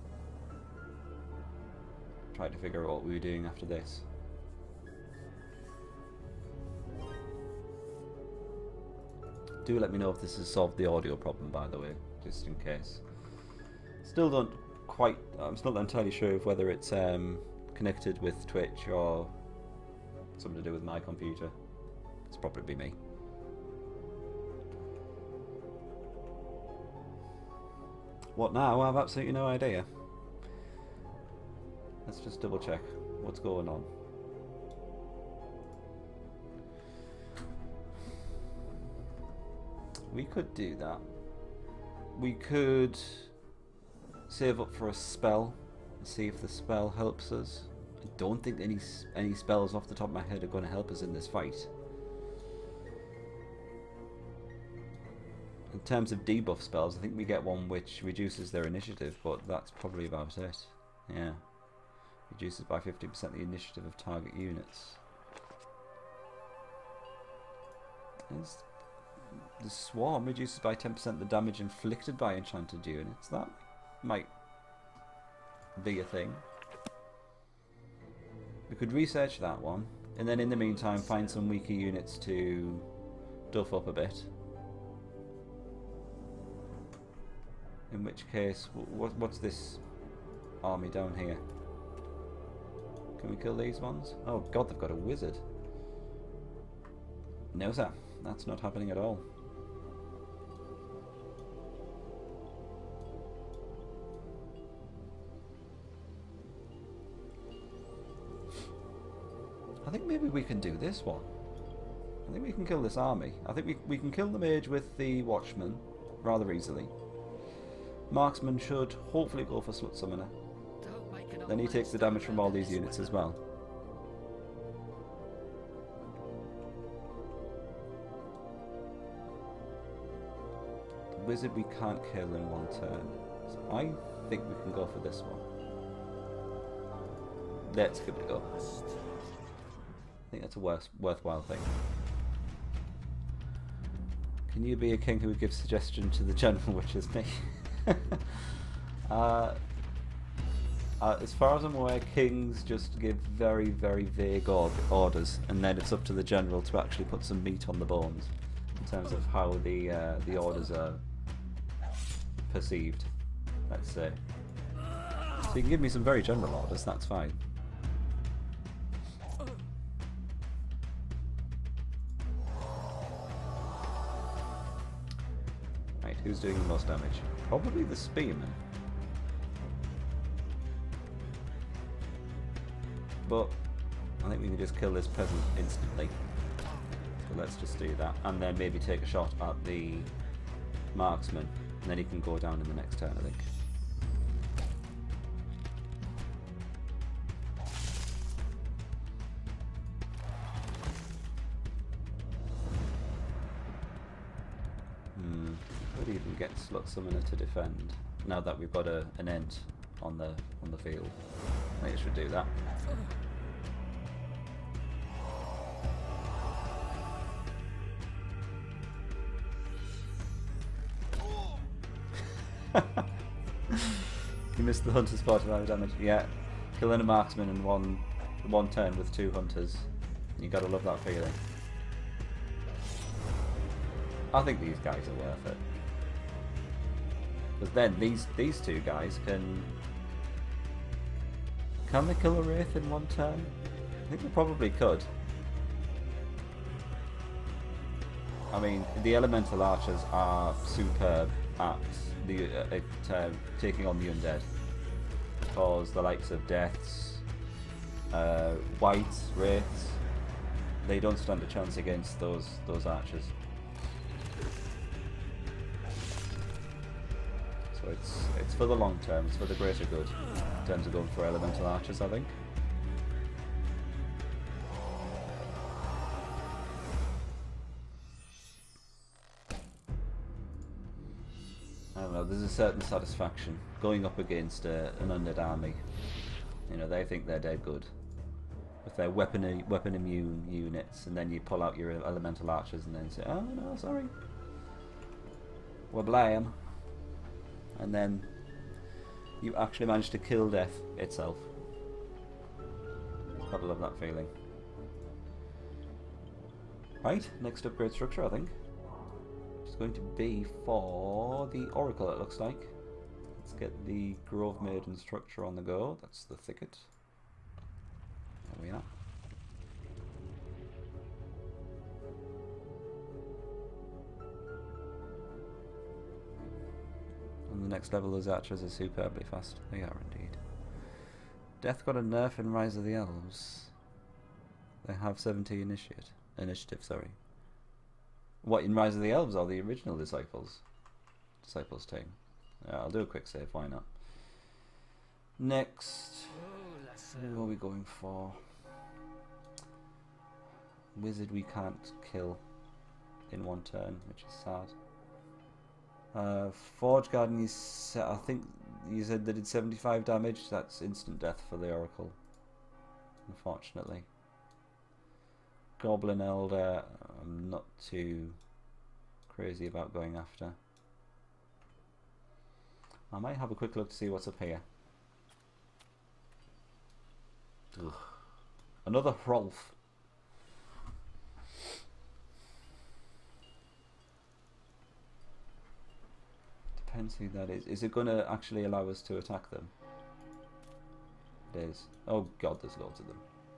tried to figure out what we were doing after this. Do let me know if this has solved the audio problem, by the way, just in case. Still don't quite, I'm still not entirely sure of whether it's um, connected with Twitch or something to do with my computer. It's probably me. What now? I have absolutely no idea. Let's just double check what's going on. We could do that. We could save up for a spell and see if the spell helps us. I don't think any any spells off the top of my head are going to help us in this fight. In terms of debuff spells, I think we get one which reduces their initiative, but that's probably about it. Yeah. Reduces by fifty percent the initiative of target units. Is the swarm reduces by ten percent the damage inflicted by enchanted units. That might be a thing. We could research that one, and then in the meantime find some weaker units to duff up a bit. In which case, what, what's this army down here? Can we kill these ones? Oh god, they've got a wizard. No sir, that's not happening at all. I think maybe we can do this one. I think we can kill this army. I think we, we can kill the mage with the watchman rather easily. Marksman should hopefully go for Slut Summoner. Then he takes the damage from all these units as well. The wizard we can't kill in one turn. So I think we can go for this one. Let's give it a go. I think that's a worth, worthwhile thing. Can you be a king who would give suggestion to the general, which is me? uh, uh, as far as I'm aware, kings just give very, very vague or orders, and then it's up to the general to actually put some meat on the bones in terms of how the uh, the orders are perceived, let's say. So you can give me some very general orders, that's fine. Right, who's doing the most damage? Probably the spearman. But I think we can just kill this peasant instantly. So let's just do that. And then maybe take a shot at the marksman. And then he can go down in the next turn, I think. Hmm. Could even get Slut Summoner to defend. Now that we've got a, an Ent on the on the field. I think it should do that. You missed the hunter's forty-five damage. Yeah, killing a marksman in one one turn with two hunters. You gotta love that feeling. I think these guys are worth it. Because then these these two guys can can they kill a wraith in one turn? I think they probably could. I mean, the elemental archers are superb at the uh, at uh, taking on the undead. Because the likes of Deaths, uh, Whites, Wraiths, they don't stand a chance against those those archers. So it's it's for the long term, it's for the greater good in terms of going for elemental archers, I think. I don't know, there's a certain satisfaction going up against uh, an undead army. You know, they think they're dead good with their weapon weapon immune units, and then you pull out your elemental archers and then say, oh no, sorry, we're blame. And then you actually manage to kill death itself. Gotta love that feeling. Right, next upgrade structure, I think. It's going to be for the Oracle, it looks like. Let's get the Grove Maiden structure on the go. That's the thicket. There we are. And the next level, those archers are superbly fast. They are indeed. Death got a nerf in Rise of the Elves. They have seventy initiate. Initiative, sorry. What, in Rise of the Elves or the original Disciples? Disciples team. Yeah, I'll do a quick save, why not? Next, who are we going for? Wizard we can't kill in one turn, which is sad. Uh, Forge Garden, you sa I think you said they did seventy-five damage. That's instant death for the Oracle, unfortunately. Goblin Elder, I'm not too crazy about going after. I might have a quick look to see what's up here. Ugh. Another Rolf. Depends who that is. Is it going to actually allow us to attack them? It is. Oh god, there's loads of them.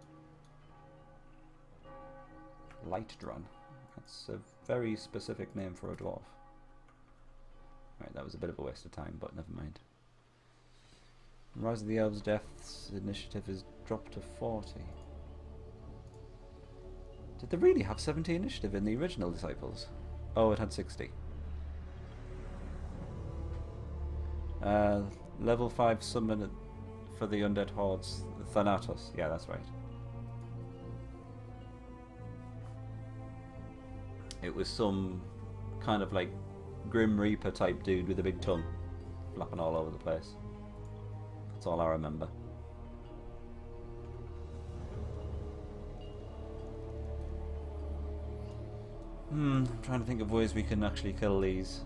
Lightdron. That's a very specific name for a dwarf. Right, that was a bit of a waste of time, but never mind. Rise of the Elves' Death's initiative is dropped to forty. Did they really have seventy initiative in the original Disciples? Oh, it had sixty. Uh, level five summon for the Undead Hordes, Thanatos. Yeah, that's right. It was some kind of like Grim Reaper type dude with a big tongue flapping all over the place. That's all I remember. Hmm, I'm trying to think of ways we can actually kill these.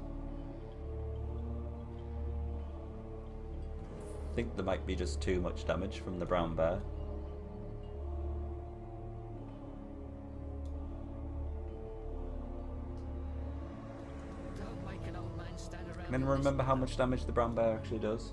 I think there might be just too much damage from the brown bear. Don't make an old man stand around. Can anyone remember how much damage the brown bear actually does?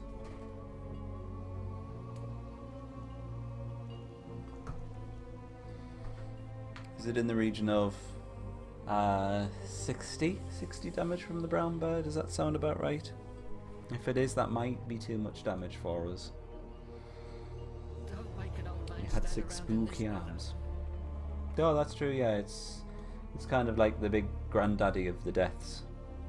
Is it in the region of uh, sixty? sixty damage from the brown bear? Does that sound about right? If it is, that might be too much damage for us. Don't make an old man It had stand six around in this spooky weather. arms. Oh, that's true, yeah, it's it's kind of like the big granddaddy of the deaths.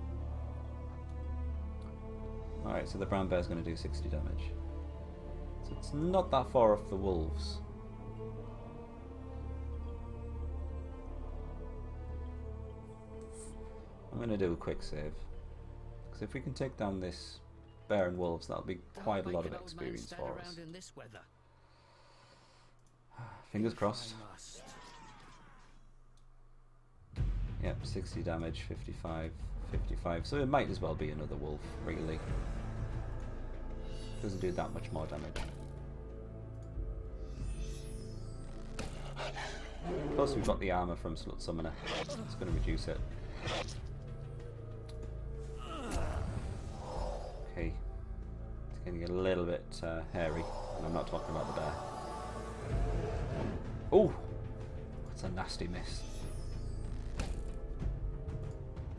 Alright, so the brown bear's going to do sixty damage. So it's not that far off the wolves. I'm going to do a quick save. Because if we can take down this bear and wolves, that'll be Don't quite a make lot of an old man experience stand for around us. in this weather. Fingers If I crossed. must. Yep, sixty damage, fifty-five, fifty-five. So it might as well be another wolf, really. Doesn't do that much more damage. Plus we've got the armor from Slut Summoner. It's going to reduce it. Okay. It's getting a little bit uh, hairy. And I'm not talking about the bear. Oh! That's a nasty miss.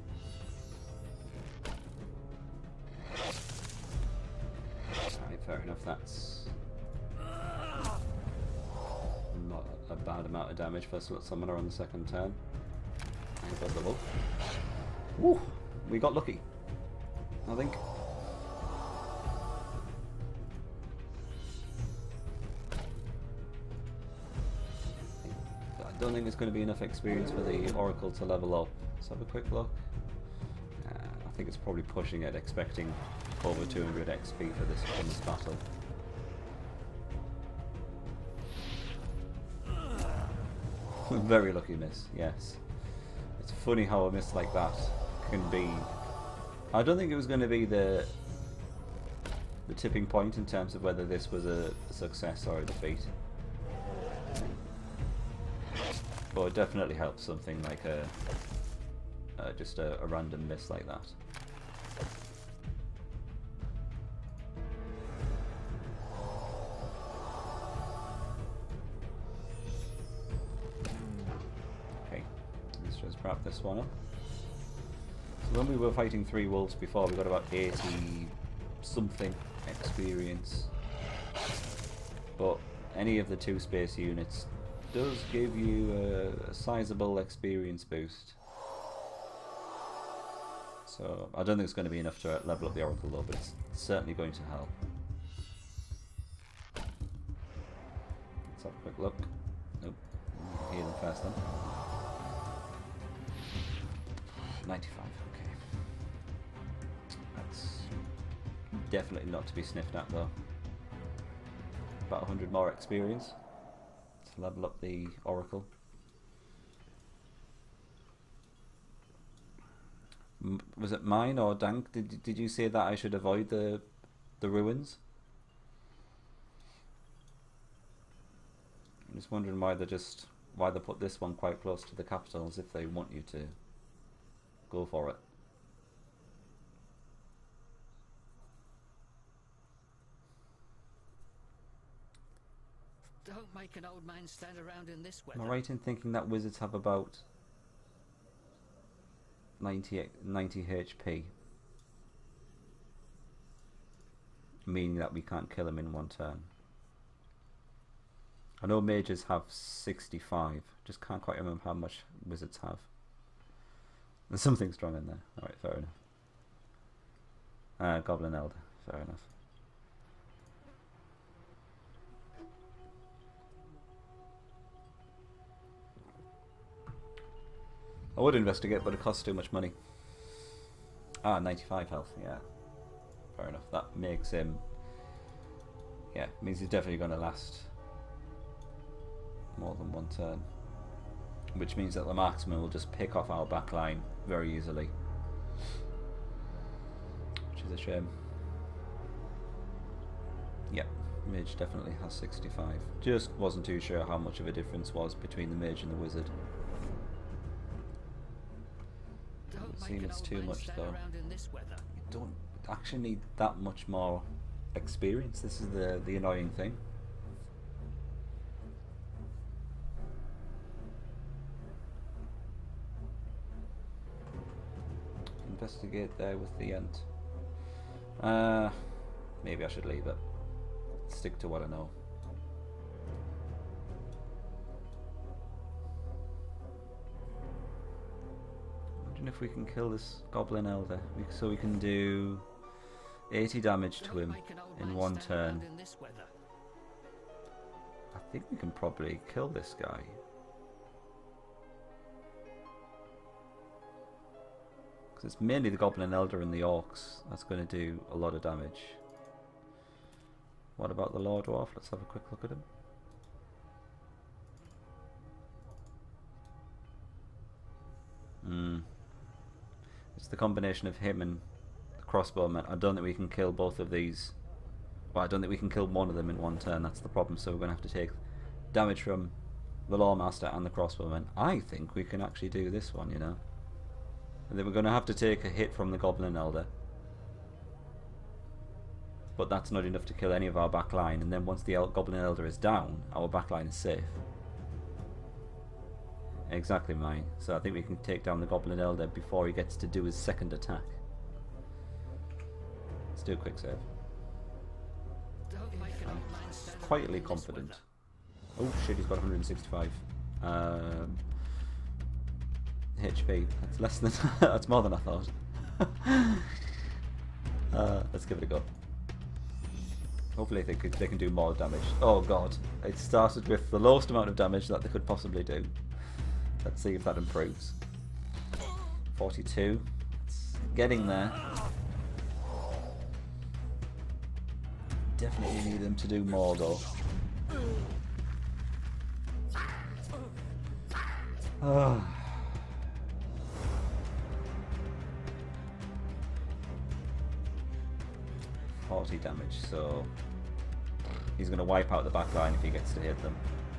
Alright, fair enough. if that's not a bad amount of damage for a slot summoner on the second turn. And goes the wolf. Woo! We got lucky, I think. I don't think there's going to be enough experience for the Oracle to level up. Let's have a quick look. Uh, I think it's probably pushing it, expecting over two hundred X P for this, for this battle. Very lucky miss, yes. It's funny how a miss like that can be... I don't think it was going to be the the tipping point in terms of whether this was a success or a defeat. But it definitely helps something like a uh, just a, a random miss like that. Okay, let's just wrap this one up. So when we were fighting three wolves before, we got about eighty something experience. But any of the two space units does give you a, a sizable experience boost. So I don't think it's going to be enough to level up the Oracle though, but it's certainly going to help. Let's have a quick look. Nope. Heal them first then. ninety-five, okay. That's definitely not to be sniffed at though. About one hundred more experience to level up the Oracle. M was it mine or Dank? Did did you say that I should avoid the the ruins? I'm just wondering why they just why they put this one quite close to the capital, as if they want you to go for it. Don't make an old man stand around in this weather. Am I right in thinking that wizards have about ninety, ninety H P? Meaning that we can't kill them in one turn. I know mages have sixty-five, just can't quite remember how much wizards have. There's something strong in there. Alright, fair enough. Uh, Goblin Elder, fair enough. I would investigate, but it costs too much money. Ah, ninety-five health, yeah. Fair enough. That makes him... yeah, means he's definitely going to last more than one turn. Which means that the marksman will just pick off our back line very easily. Which is a shame. Yep, mage definitely has sixty-five. Just wasn't too sure how much of a difference was between the mage and the wizard. Doesn't seem it's too much though. You don't actually need that much more experience. This is the, the annoying thing. Investigate there with the ant. Uh, maybe I should leave it. Stick to what I know. Imagine if we can kill this Goblin Elder, we, so we can do eighty damage to him in one turn. I think we can probably kill this guy. Because it's mainly the Goblin Elder and the Orcs that's going to do a lot of damage. What about the Lord Dwarf? Let's have a quick look at him. Hmm. It's the combination of him and the crossbowman. I don't think we can kill both of these. Well, I don't think we can kill one of them in one turn. That's the problem. So we're going to have to take damage from the Lawmaster and the crossbowman. I think we can actually do this one, you know. And then we're going to have to take a hit from the Goblin Elder. But that's not enough to kill any of our back line. And then once the El Goblin Elder is down, our back line is safe. Exactly mine. So I think we can take down the Goblin Elder before he gets to do his second attack. Let's do a quick save. I'm quietly confident. Oh shit, he's got one hundred sixty-five um, H P. That's less than that's more than I thought. uh, let's give it a go. Hopefully they could they can do more damage. Oh god, it started with the lowest amount of damage that they could possibly do. Let's see if that improves. forty-two. It's getting there. Definitely need them to do more though. Oh. forty damage, so he's going to wipe out the back line if he gets to hit them.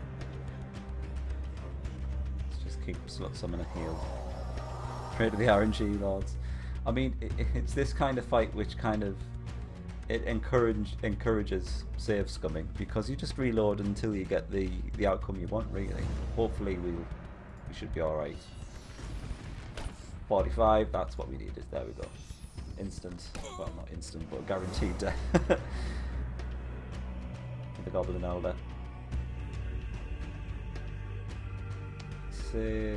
Let's just keep Slot Summoner healed. Pray to the R N G lords. I mean, it, it's this kind of fight which kind of it encourage, encourages save scumming, because you just reload until you get the, the outcome you want, really. Hopefully we'll, we should be alright. forty-five, that's what we needed. There we go. Instant, well not instant, but guaranteed death. For the Goblin Elder. See,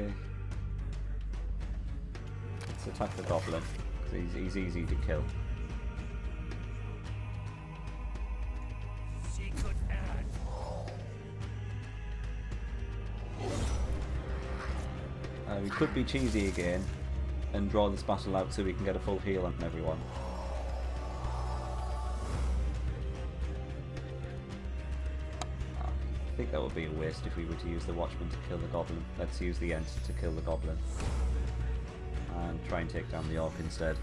let's attack the Goblin, because he's, he's easy to kill. Uh, we could be cheesy again and draw this battle out so we can get a full heal on everyone. I think that would be a waste if we were to use the Watchman to kill the Goblin. Let's use the Ent to kill the Goblin. And try and take down the Orc instead.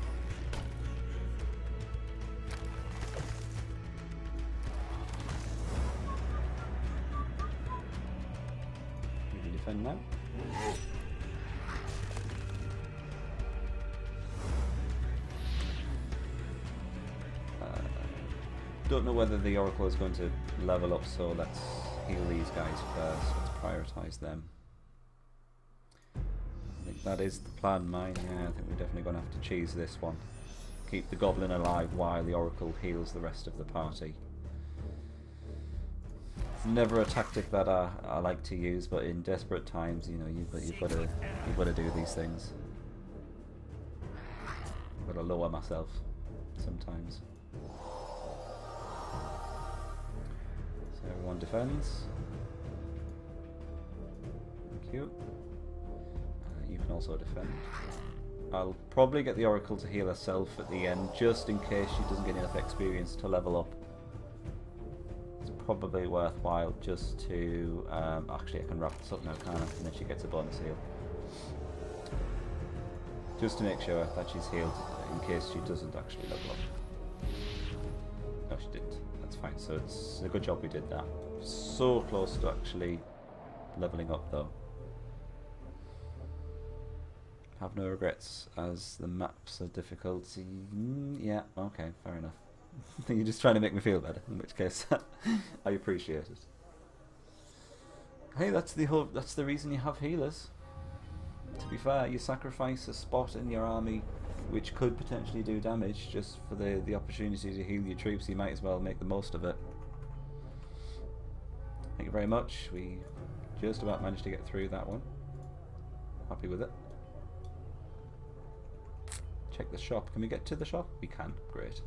We can defend now. Don't know whether the Oracle is going to level up, so let's heal these guys first. Let's prioritise them. I think that is the plan, mine. Yeah, I think we're definitely going to have to cheese this one. Keep the Goblin alive while the Oracle heals the rest of the party. It's never a tactic that I, I like to use, but in desperate times, you know, you've, you've got to you've got to do these things. I've got to lower myself sometimes. So everyone defends. Thank you. Uh, you can also defend. I'll probably get the Oracle to heal herself at the end, just in case she doesn't get enough experience to level up. It's probably worthwhile just to... Um, actually, I can wrap this up now, can't I? And then she gets a bonus heal. Just to make sure that she's healed, in case she doesn't actually level up. No, she didn't. That's fine. So it's a good job we did that. So close to actually leveling up, though. Have no regrets, as the maps are difficult. Mm, yeah, okay, fair enough. I think you're just trying to make me feel better, in which case I appreciate it. Hey, that's the whole, that's the reason you have healers. To be fair, you sacrifice a spot in your army which could potentially do damage just for the, the opportunity to heal your troops. You might as well make the most of it. Thank you very much. We just about managed to get through that one. Happy with it. Check the shop. Can we get to the shop? We can. Great.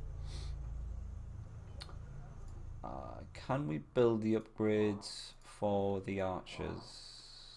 Uh, can we build the upgrades for the archers?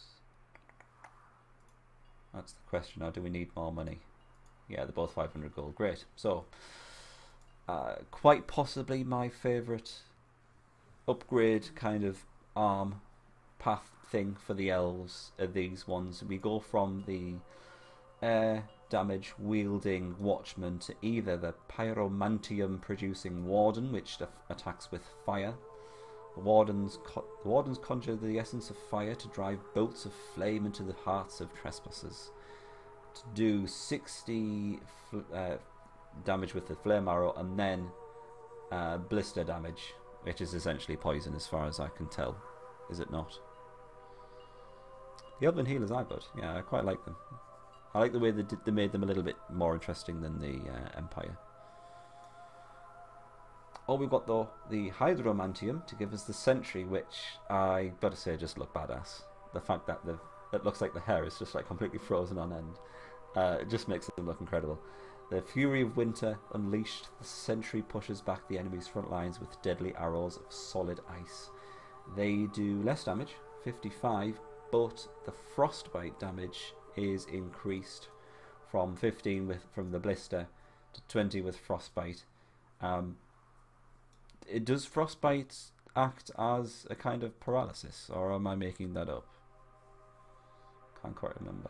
That's the question now. Do we need more money? Yeah, they're both five hundred gold. Great. So, uh, quite possibly my favourite upgrade kind of arm path thing for the elves are these ones. We go from the air damage wielding watchman to either the pyromantium producing warden, which attacks with fire. The wardens, co the wardens conjure the essence of fire to drive bolts of flame into the hearts of trespassers. To do sixty fl uh, damage with the flame arrow, and then uh, blister damage, which is essentially poison as far as I can tell. Is it not? The Elven healers are good. Yeah, I quite like them. I like the way they, did, they made them a little bit more interesting than the uh, Empire. Oh, we've got the the Hydromantium to give us the Sentry, which I gotta say just look badass. The fact that the it looks like the hair is just like completely frozen on end, uh, it just makes them look incredible. The Fury of Winter unleashed. The Sentry pushes back the enemy's front lines with deadly arrows of solid ice. They do less damage, fifty-five, but the frostbite damage is increased from fifteen with from the blister to twenty with frostbite. Um, it does frostbite act as a kind of paralysis, or am I making that up? Can't quite remember.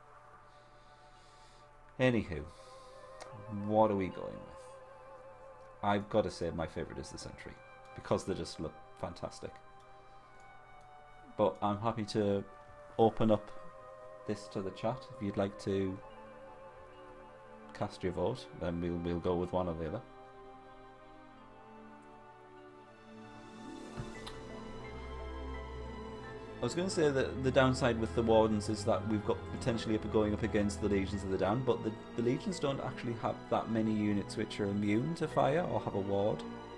Anywho, what are we going with? I've got to say my favourite is the Sentry, because they just look fantastic. But I'm happy to open up this to the chat. If you'd like to cast your vote, then we'll, we'll go with one or the other. I was going to say that the downside with the Wardens is that we've got potentially up going up against the Legions of the Damned, but the, the Legions don't actually have that many units which are immune to fire or have a ward.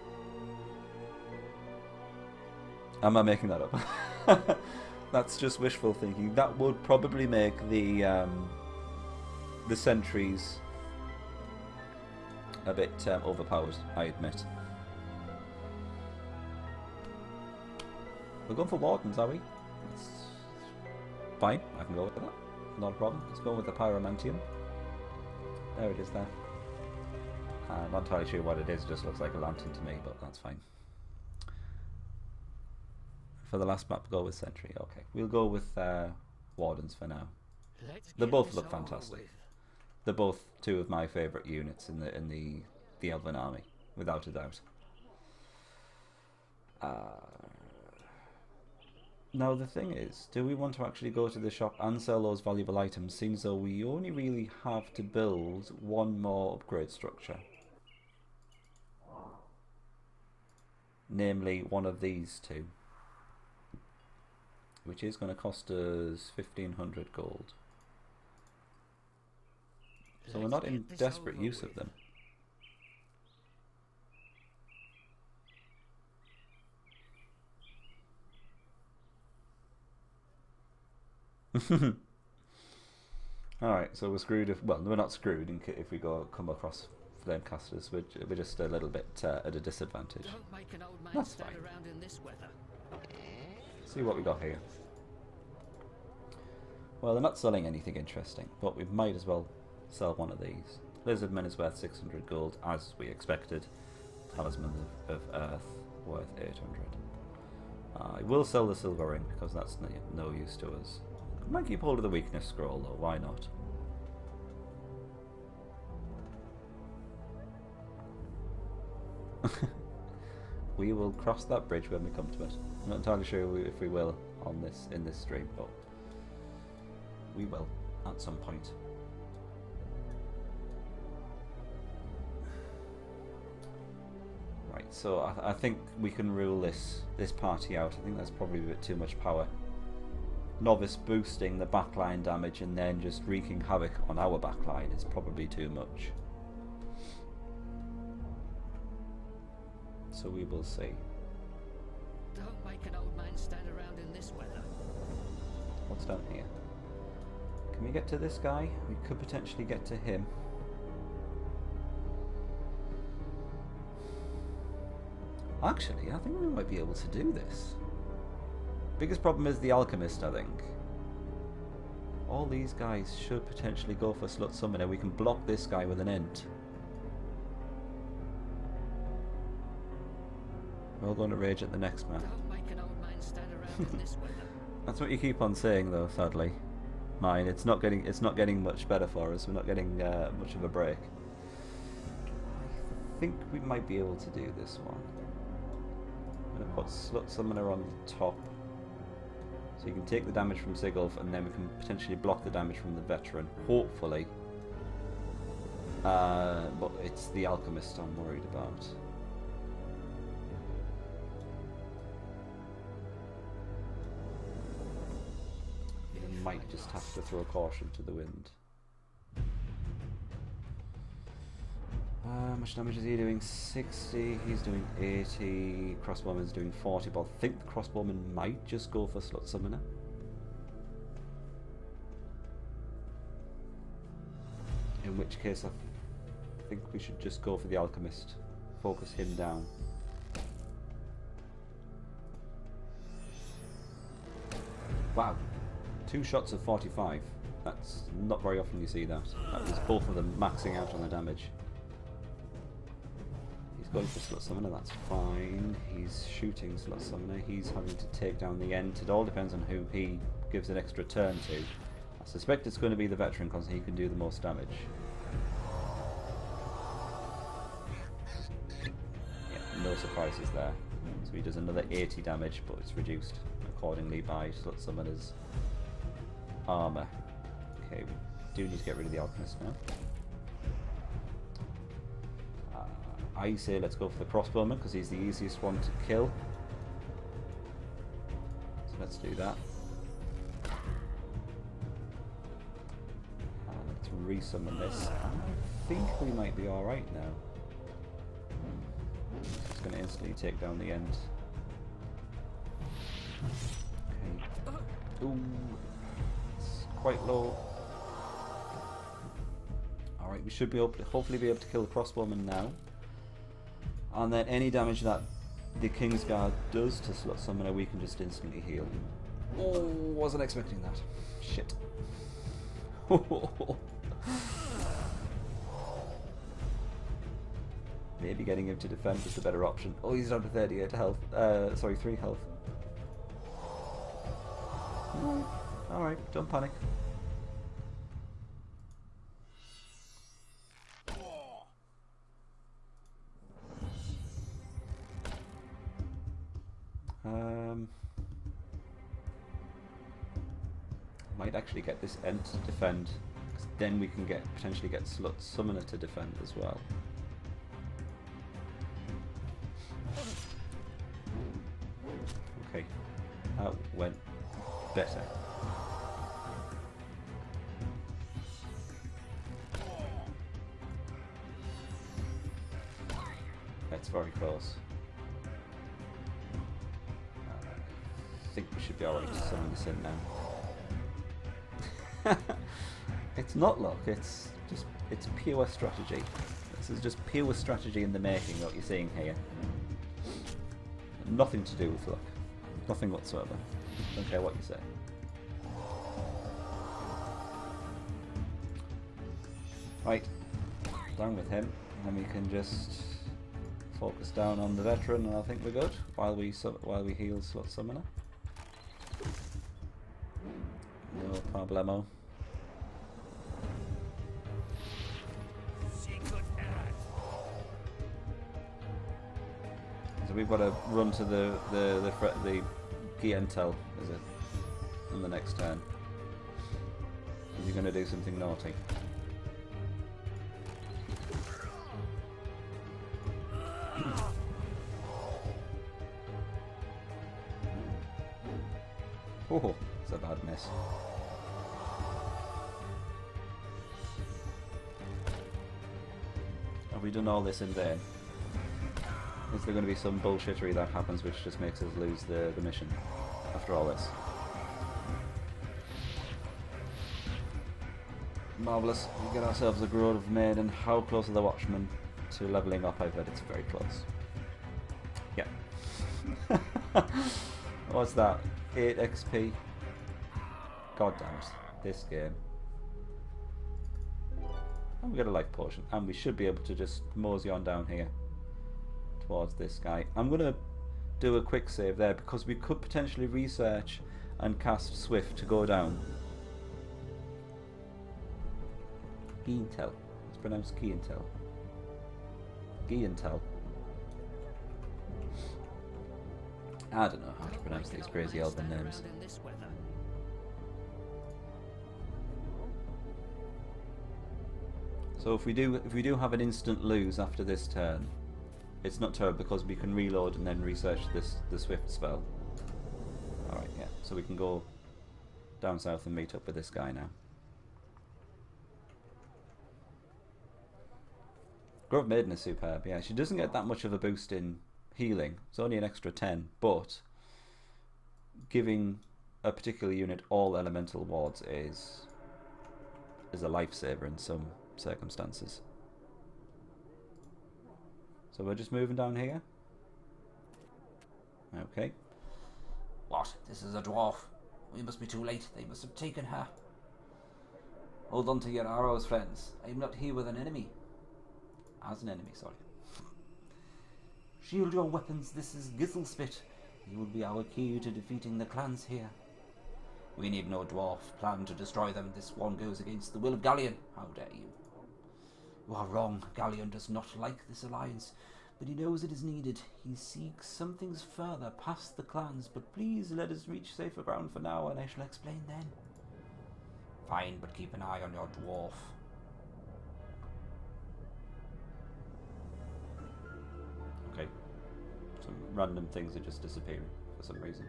Am I making that up? That's just wishful thinking. That would probably make the um, the sentries a bit um, overpowered, I admit. We're going for Wardens, are we? That's fine, I can go with that. Not a problem. Let's go with the Pyromantium. There it is there. I'm not entirely sure what it is, it just looks like a lantern to me, but that's fine. For the last map, go with Sentry. Okay, we'll go with uh, Wardens for now. Let's They get both this look over fantastic. with. They're both two of my favourite units in the in the the Elven army, without a doubt. Uh, now the thing is, do we want to actually go to the shop and sell those valuable items, seeing as though we only really have to build one more upgrade structure? Namely, one of these two, which is going to cost us fifteen hundred gold. So we're Let's not in get this desperate over use with. of them. Alright, so we're screwed if, well, we're not screwed in, ca- if we go come across flamecasters, we're, j- we're just a little bit uh, at a disadvantage. Don't make an old man That's stand fine. around in this weather. See what we got here. Well, they're not selling anything interesting, but we might as well sell one of these. Lizardman is worth six hundred gold, as we expected. Talisman of, of Earth worth eight hundred. Uh, I will sell the silver ring because that's no, no use to us. I might keep hold of the weakness scroll though, why not? We will cross that bridge when we come to it. I'm not entirely sure we, if we will on this in this stream, but we will at some point. Right, so I, th I think we can rule this this party out. I think that's probably a bit too much power. Novice boosting the backline damage and then just wreaking havoc on our backline is probably too much. So we will see. Don't make an old man stand around in this weather. What's down here? Can we get to this guy? We could potentially get to him. Actually, I think we might be able to do this. Biggest problem is the alchemist, I think. All these guys should potentially go for Slut Summoner. We can block this guy with an Ent. We're all going to rage at the next map. Don't make an old man stand around in this weather. That's what you keep on saying, though. Sadly, mine. It's not getting. It's not getting much better for us. We're not getting uh, much of a break. I think we might be able to do this one. I'm going to put Slut Summoner on the top, so you can take the damage from Sigulf, and then we can potentially block the damage from the veteran. Hopefully, uh, but it's the alchemist I'm worried about. Might just have to throw caution to the wind. Um, much damage is he doing? sixty, he's doing eighty, crossbowman's doing forty, but I think the crossbowman might just go for slot summoner. In which case I th think we should just go for the alchemist, focus him down. Wow, two shots of forty-five. That's not very often you see that. That was both of them maxing out on the damage. He's going for slot summoner, that's fine. He's shooting slot summoner. He's having to take down the Ent. It all depends on who he gives an extra turn to. I suspect it's going to be the veteran because he can do the most damage. Yeah, no surprises there. So he does another eighty damage, but it's reduced accordingly by slot summoner's armor. Okay, we do need to get rid of the alchemist now. Uh, I say let's go for the crossbowman because he's the easiest one to kill. So let's do that. Uh, let's resummon this. I think we might be alright now. It's going to instantly take down the Ent. Okay. Ooh, it's quite low. Alright, we should be able to hopefully be able to kill the crossbowman now. And then any damage that the Kingsguard does to slot summoner, we can just instantly heal. Oh, wasn't expecting that. Shit. Maybe getting him to defend is the better option. Oh, he's down to thirty-eight health. Uh, sorry, three health. Alright, don't panic. Um, might actually get this Ent to defend, because then we can get potentially get slot summoner to defend as well. Okay, that went better. That's very close. I think we should be alright to summon this in now. It's not luck, it's just it's pure strategy. This is just pure strategy in the making, what you're seeing here. Nothing to do with luck. Nothing whatsoever. Don't care what you say. Right, down with him, and we can just focus down on the veteran, and I think we're good while we while we heal slot summoner. No problemo. So we've got to run to the the the the Gientel, is it? On the next turn. Is he going to do something naughty? Oh, it's a bad miss. Have we done all this in vain? Is there going to be some bullshittery that happens which just makes us lose the, the mission after all this? Marvellous. We get ourselves a Grove Maiden. How close are the Watchmen to levelling up? I bet it's very close. Yeah. What's that? eight X P. God damn it. This game. And we got a life potion. And we should be able to just mosey on down here towards this guy. I'm going to do a quick save there because we could potentially research and cast Swift to go down. Gientel. It's pronounced Gientel. Gientel. I don't know how to pronounce these crazy elven names. So if we do if we do have an instant lose after this turn, it's not terrible because we can reload and then research this the Swift spell. Alright, yeah. So we can go down south and meet up with this guy now. Grove Maiden is superb, yeah. She doesn't get that much of a boost in healing. It's only an extra ten, but giving a particular unit all elemental wards is is a lifesaver in some circumstances. So we're just moving down here. Okay. What? This is a dwarf. We must be too late. They must have taken her. Hold on to your arrows, friends. I am not here with an enemy. As an enemy, sorry. Shield your weapons. This is Gisselspit. He will be our key to defeating the clans here. We need no dwarf plan to destroy them. This one goes against the will of Galleon. How dare you? You are wrong. Galleon does not like this alliance, but he knows it is needed. He seeks some things further past the clans, but please let us reach safer ground for now, and I shall explain then. Fine, but keep an eye on your dwarf. Okay. Some random things are just disappearing for some reason.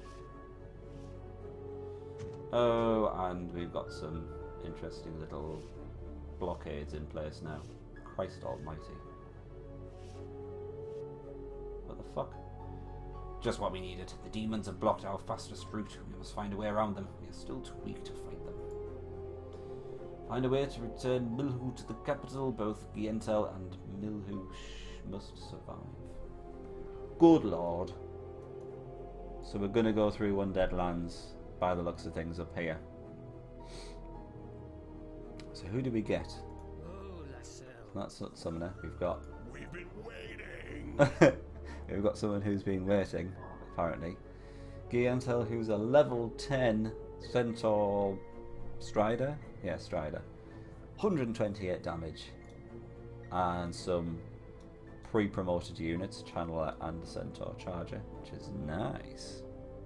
Oh, and we've got some interesting little blockades in place now. Christ almighty. What the fuck? Just what we needed. The demons have blocked our fastest route. We must find a way around them. We are still too weak to fight them. Find a way to return Milhu to the capital. Both Gientel and Milhu sh must survive. Good lord. So we're going to go through Undead Lands by the looks of things up here. So who do we get? Oh, Lascelles. That's not summoner. We've got... We've been waiting. We've got someone who's been waiting, apparently. Gientel, who's a level ten Centaur Strider. Yeah, Strider. one hundred twenty-eight damage. And some pre-promoted units, Channeler and Centaur Charger, which is nice.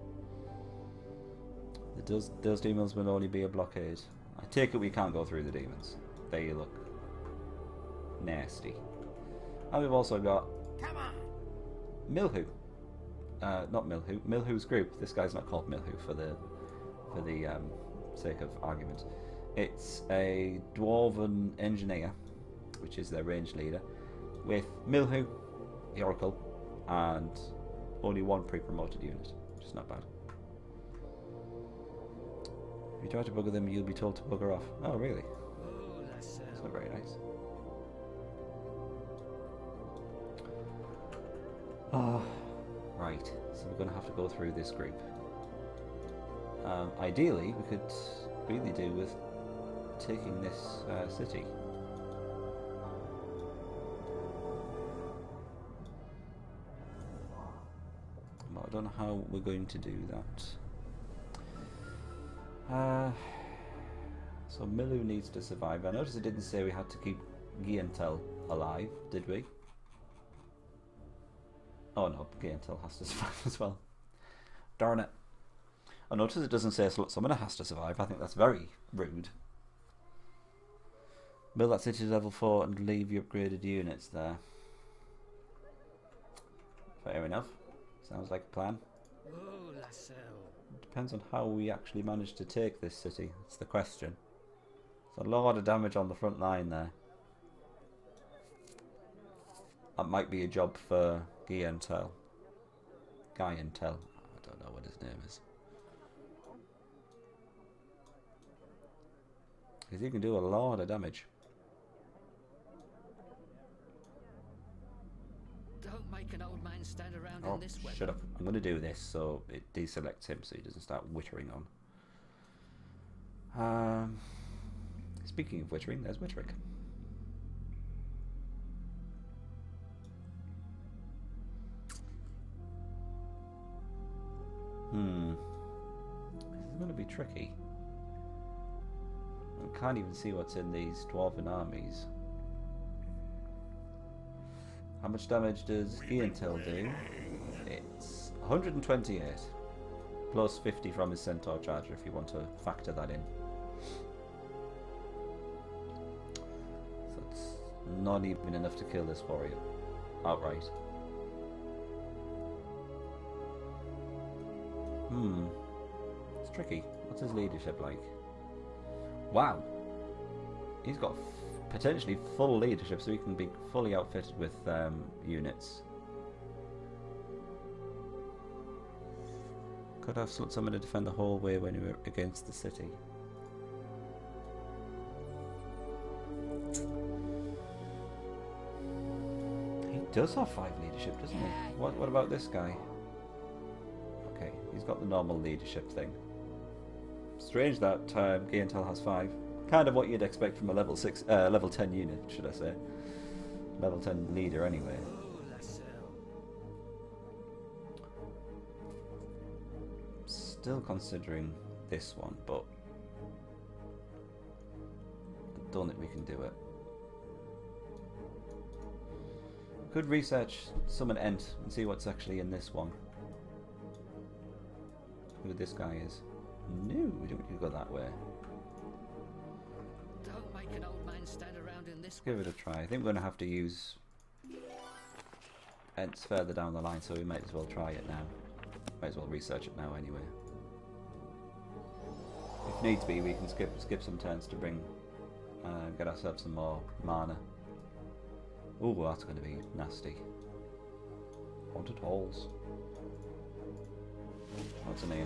The does, those demons will only be a blockade. I take it we can't go through the demons. They look nasty. And we've also got Come on. Milhu. Uh, not Milhu. Milhu's group. This guy's not called Milhu for the for the um, sake of argument. It's a dwarven engineer, which is their range leader, with Milhu, the Oracle, and only one pre-promoted unit, which is not bad. If you try to bugger them, you'll be told to bugger off. Oh, really? Oh, Lascelles. That's not very nice. Oh, right. So we're going to have to go through this group. Um, ideally, we could really do with taking this uh, city. But I don't know how we're going to do that. Uh, so Milu needs to survive. I noticed it didn't say we had to keep Gientel alive, did we? Oh no, Gientel has to survive as well. Darn it. I noticed it doesn't say Slot Summoner has to survive. I think that's very rude. Build that city to level four and leave your upgraded units there. Fair enough. Sounds like a plan. Oh, Lascelles. Depends on how we actually manage to take this city. That's the question. There's a lot of damage on the front line there. That might be a job for Gientel. Gientel. I don't know what his name is. Because he can do a lot of damage. Don't make an old man stand around Oh, in this weather. shut up. I'm going to do this so it deselects him so he doesn't start wittering on. Um, speaking of wittering, there's Witterick. Hmm. This is going to be tricky. I can't even see what's in these dwarven armies. How much damage does Gientel do? It's one hundred twenty-eight. Plus fifty from his Centaur Charger if you want to factor that in. So it's not even enough to kill this warrior outright. Hmm. It's tricky. What's his leadership like? Wow. He's got potentially full leadership, so he can be fully outfitted with um, units. Could have someone to defend the whole way when we were against the city. He does have five leadership, doesn't he? What, what about this guy? Okay, he's got the normal leadership thing. Strange that um, Gaintel has five. Kind of what you'd expect from a level six, uh, level ten unit, should I say? Level ten leader, anyway. Still considering this one, but I don't think we can do it. Could research summon Ent and see what's actually in this one. Who this guy is. No, we don't need to go that way. Don't make an old man stand around in this. Let's give it a try. I think we're going to have to use Ents further down the line, so we might as well try it now. Might as well research it now anyway. If needs be, we can skip skip some turns to bring, uh, get ourselves some more mana. Oh, that's going to be nasty. Haunted halls. What's in here?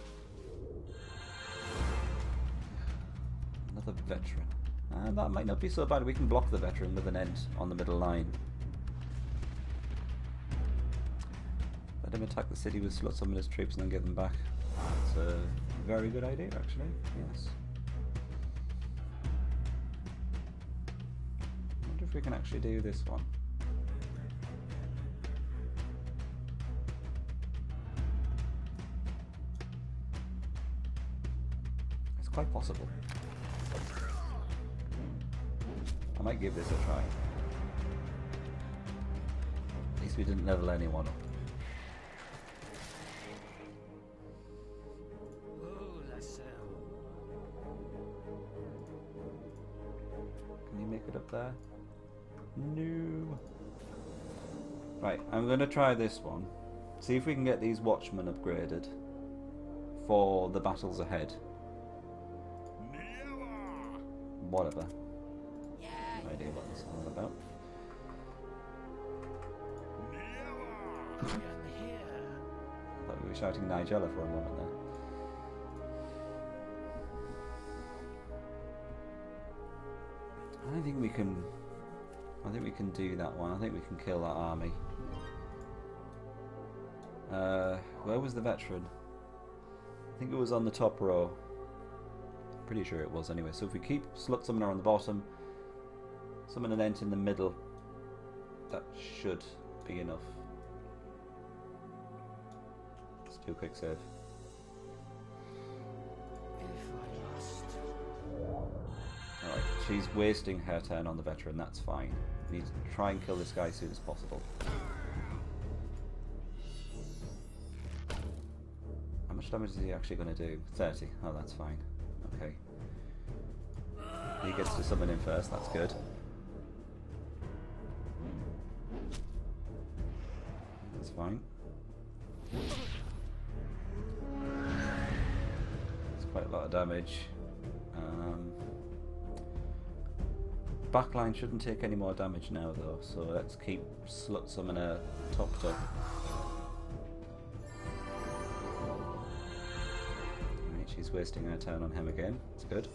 Another veteran. Uh, that might not be so bad. We can block the veteran with an Ent on the middle line. Let him attack the city with slot some of his troops and then get them back. It's a very good idea, actually. Yes. I wonder if we can actually do this one. It's quite possible. I might give this a try. At least we didn't level anyone up. Can you make it up there? No. Right, I'm going to try this one. See if we can get these watchmen upgraded for the battles ahead. Whatever. No idea what this is all about. I am here. I thought we were shouting Nigella for a moment there. I think we can. I think we can do that one. I think we can kill that army. Uh, where was the veteran? I think it was on the top row. Pretty sure it was anyway. So if we keep Slut Summoner on the bottom, summon an Ent in the middle, that should be enough. Let's do a quick save. Alright, she's wasting her turn on the veteran, that's fine. We need to try and kill this guy as soon as possible. How much damage is he actually going to do? thirty. Oh, that's fine. Okay. He gets to summon in first, that's good. That's fine. That's quite a lot of damage. Um, backline shouldn't take any more damage now though, so let's keep Slut Summoner topped up. Right, she's wasting her turn on him again, that's good.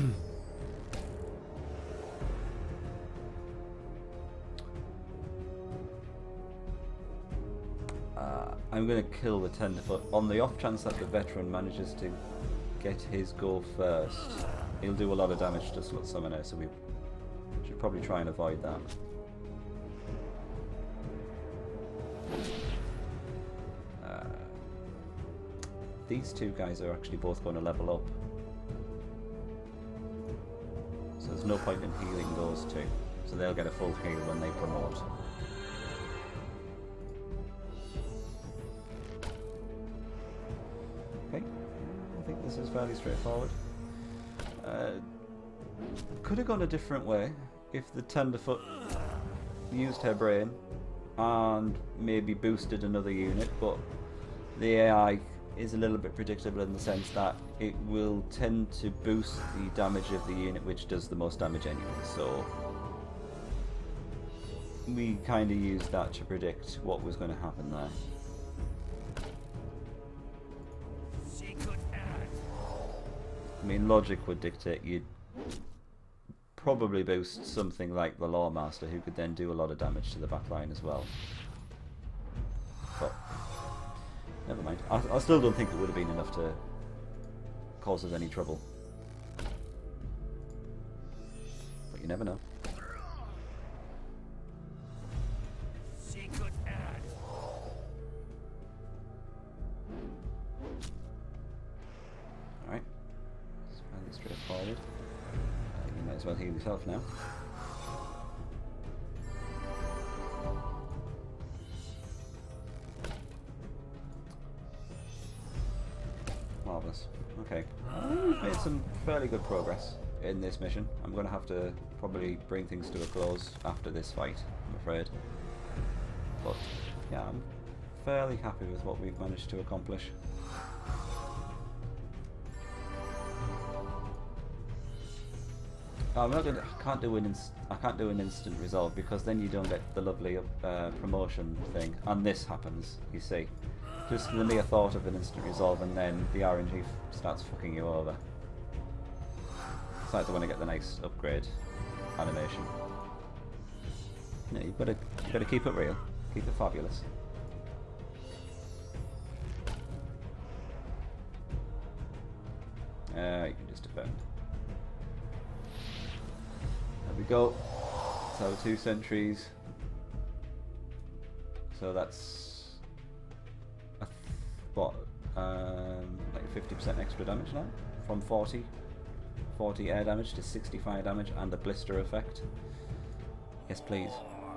uh, I'm going to kill the Tenderfoot on the off chance that the veteran manages to get his go first. He'll do a lot of damage to Slut Summoner, so we should probably try and avoid that. Uh, these two guys are actually both going to level up, so there's no point in healing those two, so they'll get a full heal when they promote. Okay, I think this is fairly straightforward. Uh, could have gone a different way if the Tenderfoot used her brain and maybe boosted another unit, but the A I is a little bit predictable in the sense that it will tend to boost the damage of the unit which does the most damage anyway, so we kind of used that to predict what was going to happen there. I mean, logic would dictate you'd probably boost something like the Lawmaster, who could then do a lot of damage to the back line as well. But never mind. I, I still don't think it would have been enough to cause us any trouble. But you never know. Alright. It's fairly straightforward. Uh, you might as well heal yourself now. Marvellous. Okay. I think we've made some fairly good progress in this mission. I'm going to have to probably bring things to a close after this fight, I'm afraid. But yeah, I'm fairly happy with what we've managed to accomplish. I'm not gonna. I can't do an. Inst I can't do an instant resolve because then you don't get the lovely uh, promotion thing, and this happens. You see, just the mere thought of an instant resolve, and then the R N G starts fucking you over. Besides, I want to get the nice upgrade animation. No, you've got to. You've got to keep it real. Keep it fabulous. Uh, you can just defend. There we go. So two sentries. So that's a th what? Um, like fifty percent extra damage now, from forty, forty air damage to sixty fire damage, and a blister effect. Yes, please.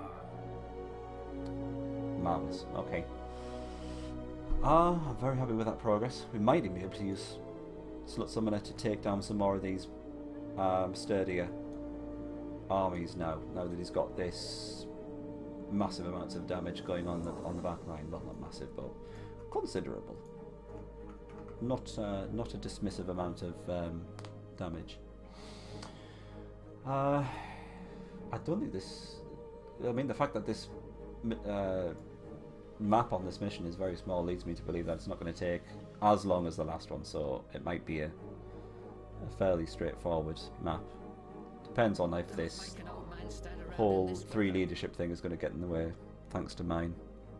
Marvellous. Okay. Ah, I'm very happy with that progress. We might even be able to use Slut Summoner to take down some more of these um, sturdier armies now, now that he's got this massive amounts of damage going on the, on the back line. Well, not massive, but considerable. Not uh, not a dismissive amount of um, damage. Uh, I don't think this... I mean, the fact that this uh, map on this mission is very small leads me to believe that it's not going to take as long as the last one, so it might be a, a fairly straightforward map. Depends on if this whole three leadership thing is going to get in the way, thanks to mine.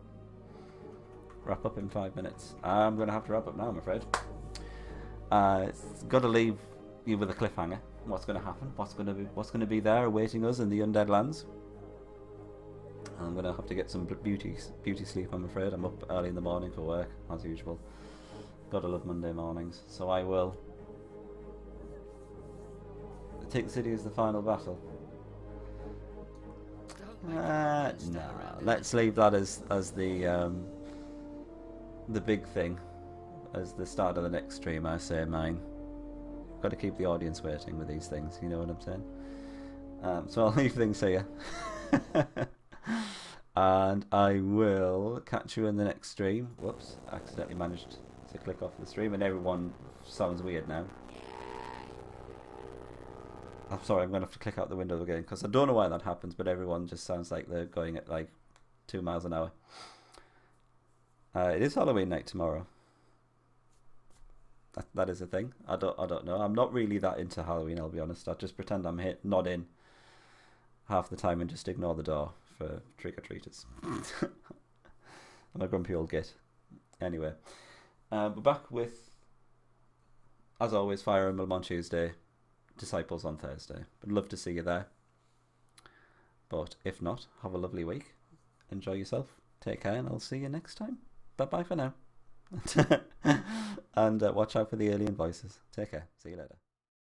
Wrap up in five minutes. I'm going to have to wrap up now, I'm afraid. Uh, it's got to leave you with a cliffhanger. What's going to happen? What's going to be? What's going to be there awaiting us in the Undead Lands? I'm going to have to get some beauty beauty sleep, I'm afraid. I'm up early in the morning for work, as usual. Gotta love Monday mornings. So I will take the city as the final battle. Uh, no, let's leave that as as the um, the big thing, as the start of the next stream. I say mine. Got to keep the audience waiting with these things. You know what I'm saying? Um, so I'll leave things here, and I will catch you in the next stream. Whoops! Accidentally managed to click off the stream, and everyone sounds weird now. I'm sorry, I'm going to have to click out the window again, because I don't know why that happens, but everyone just sounds like they're going at like two miles an hour. Uh, it is Halloween night tomorrow. That, that is a thing. I don't, I don't know. I'm not really that into Halloween, I'll be honest. I just pretend I'm hit, not in half the time and just ignore the door for trick-or-treaters. I'm a grumpy old git. Anyway, uh, we're back with, as always, Fire Emblem on Tuesday. Disciples on Thursday. I'd love to see you there. But if not, have a lovely week. Enjoy yourself. Take care, and I'll see you next time. Bye bye for now. And uh, watch out for the alien voices. Take care. See you later.